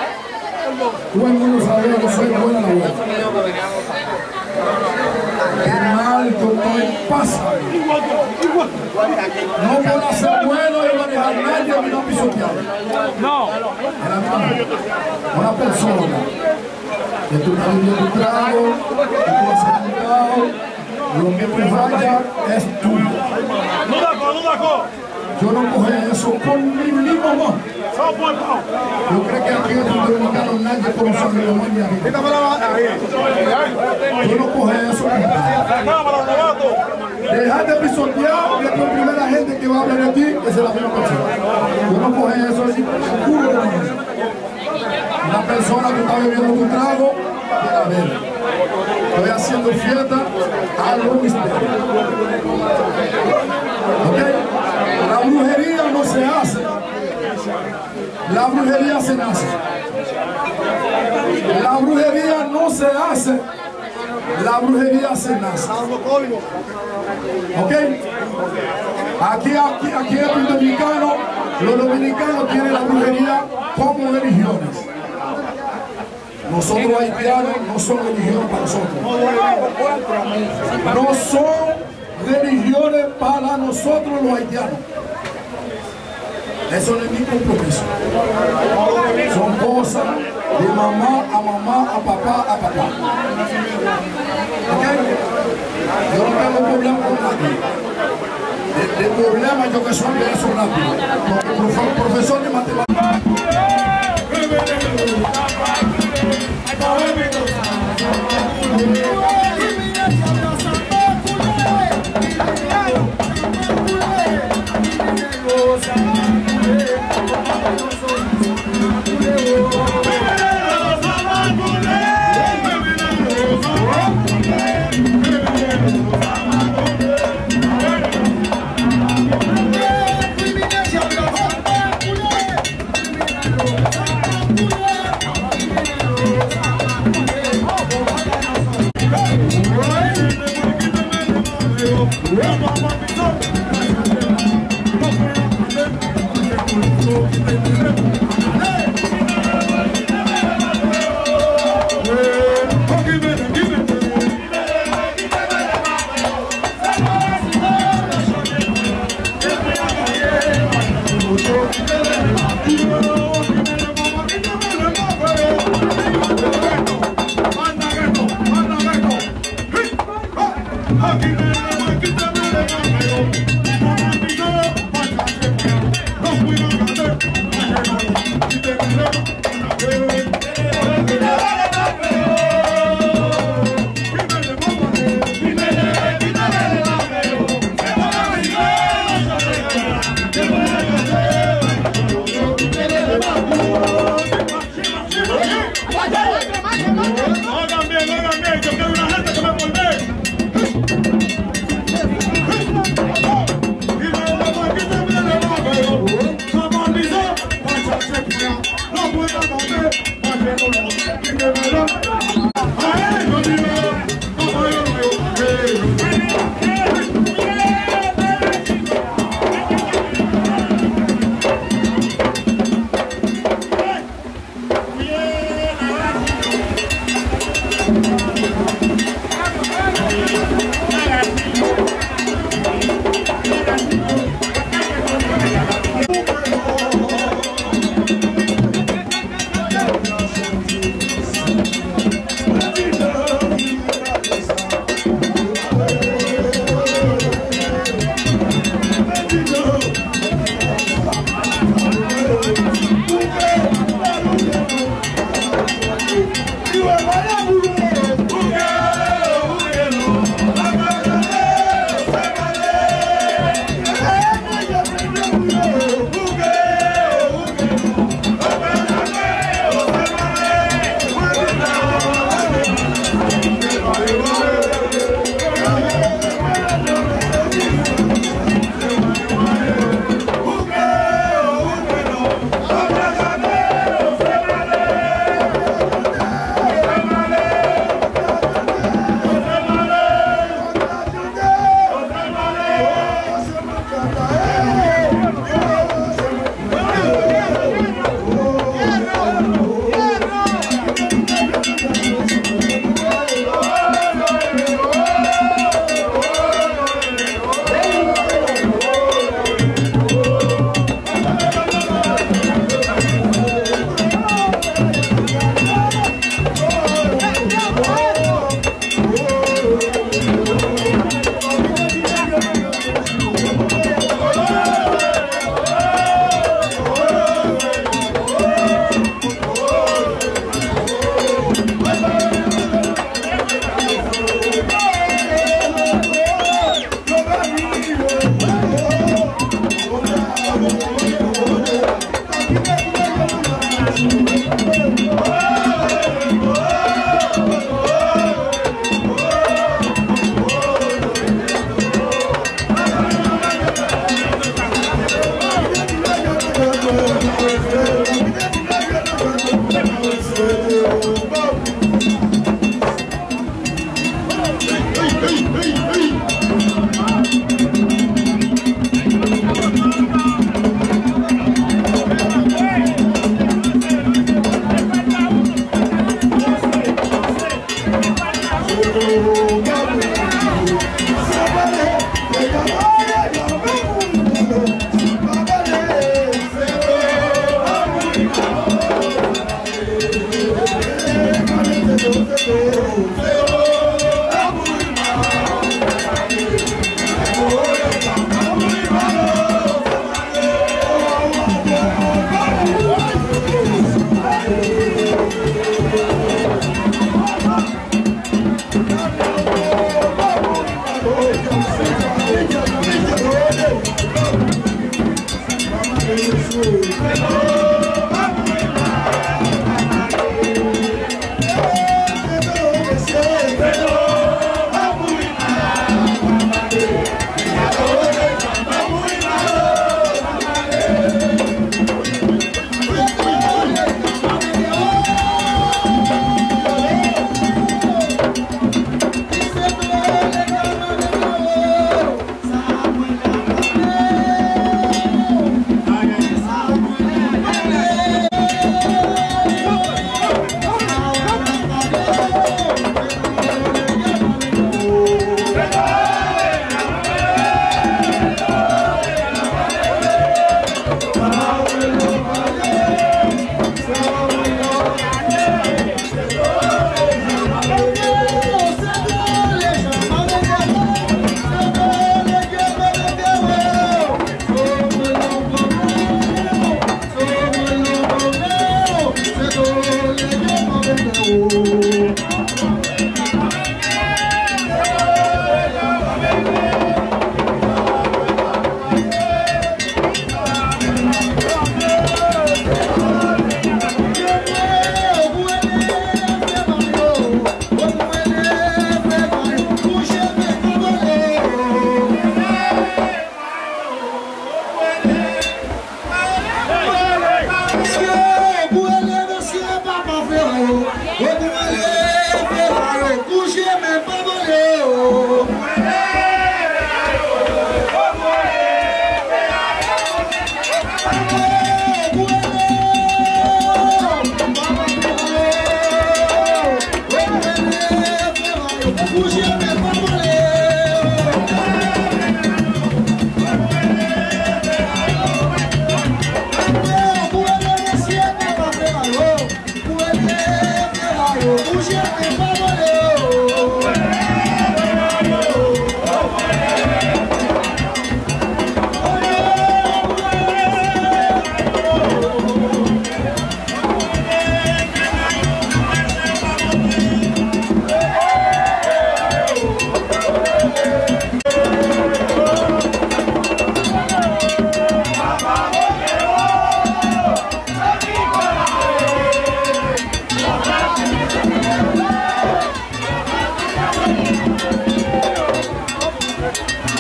Todo el mundo sabe que soy buena la buena. El mal que estoy pasa. No por hacer bueno y manejar nadie y no pisotear. No. Una persona que tú estás viviendo tu trago, que tú has sentado, lo que te vaya es tuyo. No d'accord, no d'accord. Yo no coge eso por mi mismo amor. Yo creo que aquí en el dominicano nadie conoce a mi mamá ni a mí. Yo no coge eso por nada. Dejar de pisotear y es la primera gente que va a hablar de ti, esa es la misma persona. Yo no coge eso así, seguro que no. Una persona que está bebiendo tu trago, a ver, estoy haciendo fiesta a lo misterio. ¿Ok? La brujería no se hace. La brujería se nace. La brujería no se hace. La brujería se nace. ¿Ok? Aquí, aquí, aquí en el dominicano, los dominicanos tienen la brujería como religiones. Nosotros haitianos no son religiones para nosotros. No son religiones para nosotros los haitianos. Eso no es mi compromiso. Son cosas de mamá a mamá, a papá a papá. ¿Okay? Yo no tengo problema con nadie. El, el problema yo que soy de eso rápido. Porque profesor de matemáticas.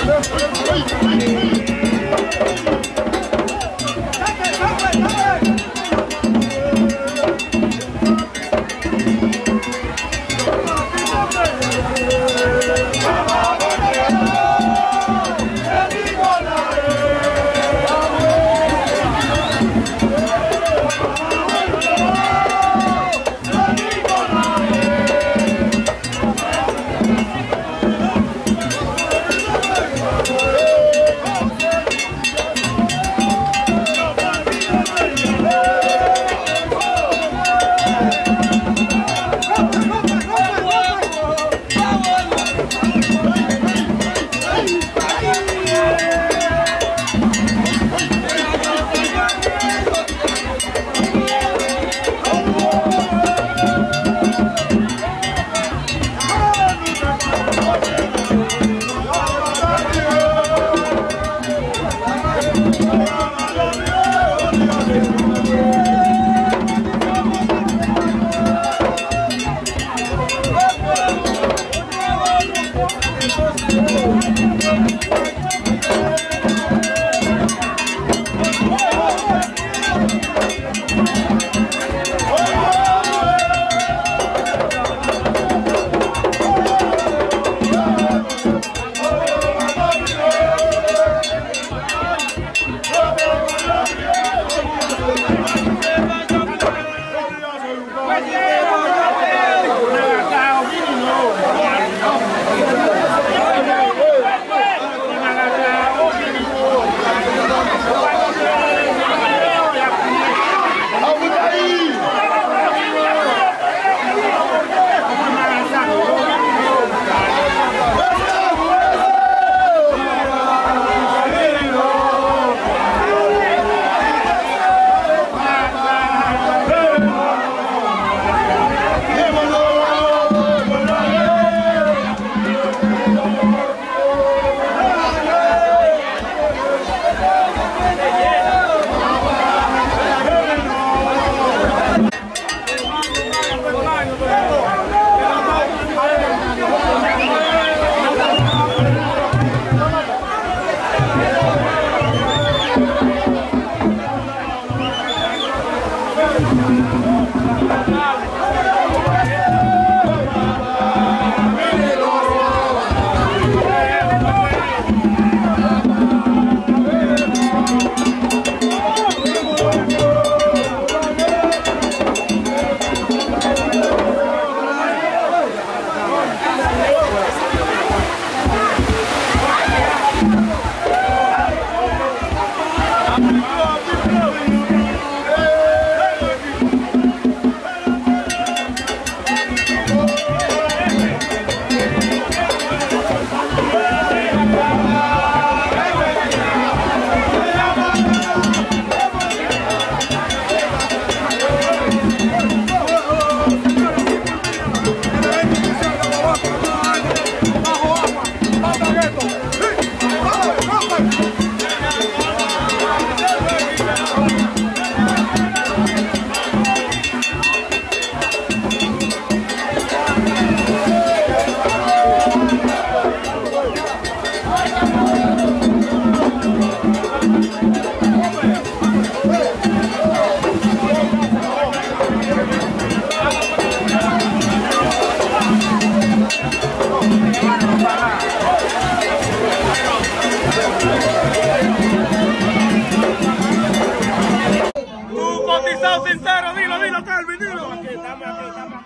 Sincero, dilo, dilo, Calvin, dilo. Aquí, estamos aquí, estamos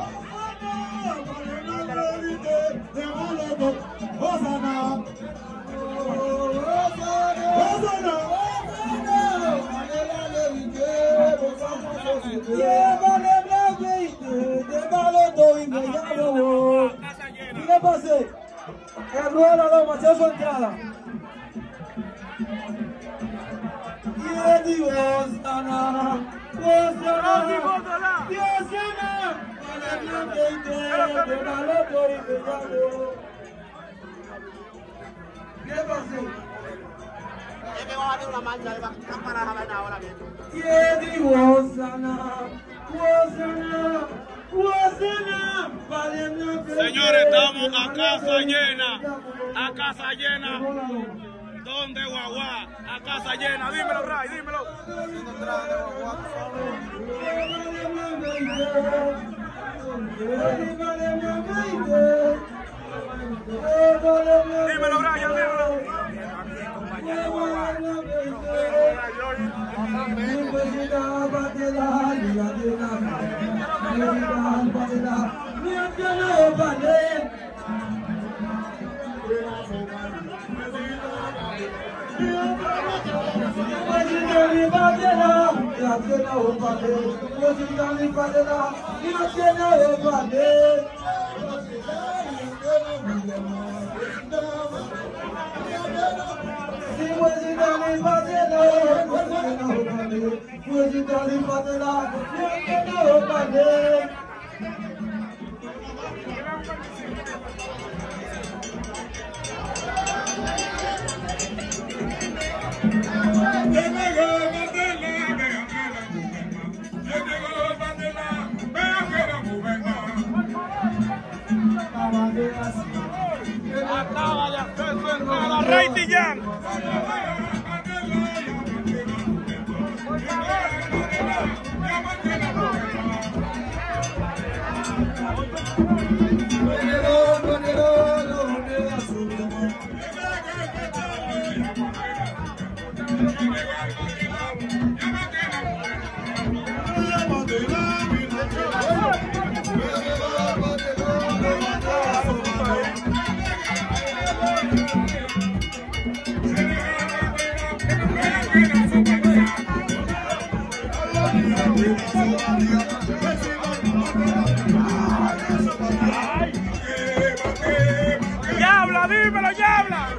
¿Qué pasé? El ruedo de la loma, se su entrada. Yeah, Dios, Ana, Dios, Ana, Dios, Ana, ¿qué pasó? Es que va a haber una mancha, va a parar a ver ahora mismo. Yeah, Dios, Ana, Dios, Ana, Dios, Ana, Señores, estamos a casa llena. A casa llena. ¿Dónde Guagua? A casa llena. Dímelo, Ray, dímelo. Dímelo, Brian, dímelo. Acaba de hacer su entrada Rey Tillán. ¡Yabla, dímelo, Yabla!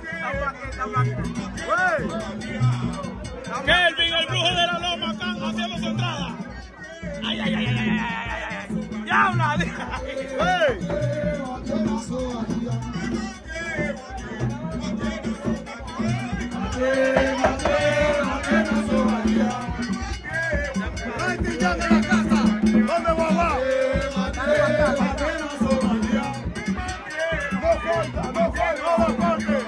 Kelvin, el brujo de la loma, acá haciendo su entrada. ¡Ay, ay, ay, ay, ay, ay, ay! ¡Yabla! ¡Rey Tillán de la casa! ¿Dónde Guagua? ¡No falta, no falta, no falta!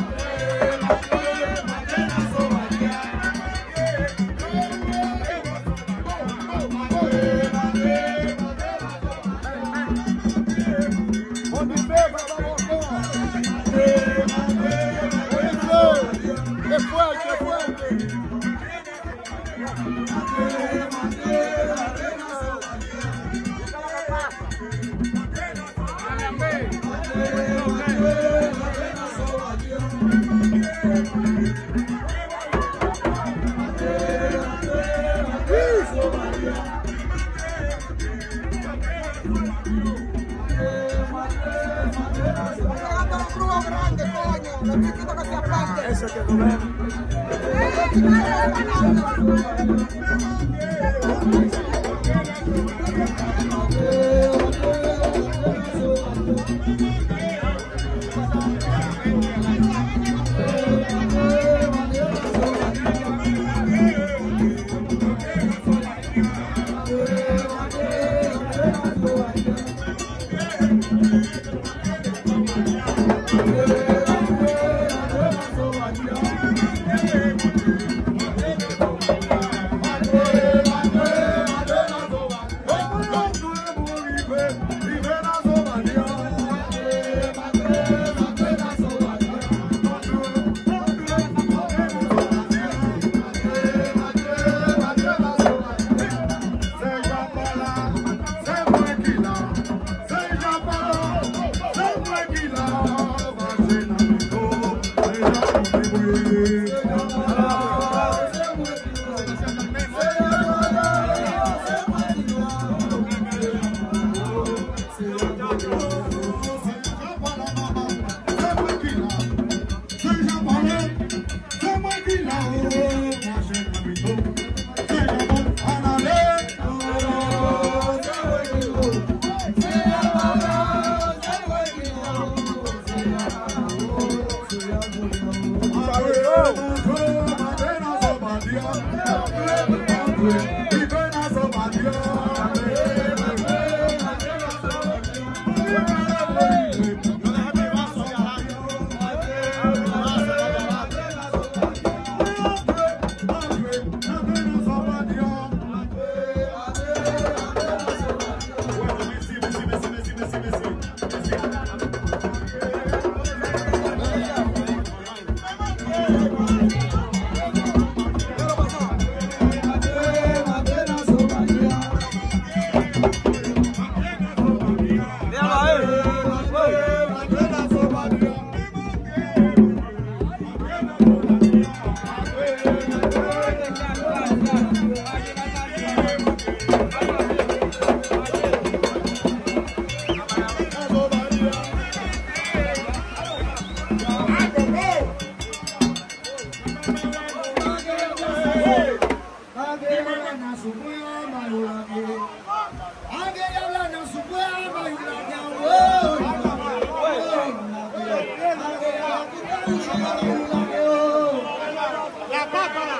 ¡Qué fuerte, qué fuerte! Eso que comer. La pápara.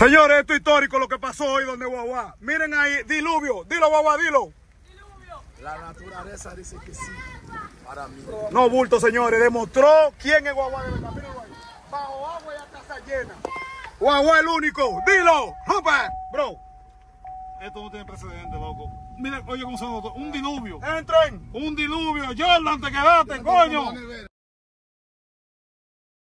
Señores, esto es histórico lo que pasó hoy donde Guaguá. Miren ahí, diluvio. Dilo, Guaguá, dilo. La naturaleza dice que sí, para mí. No, bulto, señores. Demostró quién es Guaguá de verdad. Mírenlo ahí. Bajo agua y a casa llena. Guaguá el único. Dilo. ¡Humpa! Bro. Esto no tiene precedente, loco. Mira, oye, cómo se notó. Un diluvio. Entren. Un diluvio. Jordan, te quedaste, coño.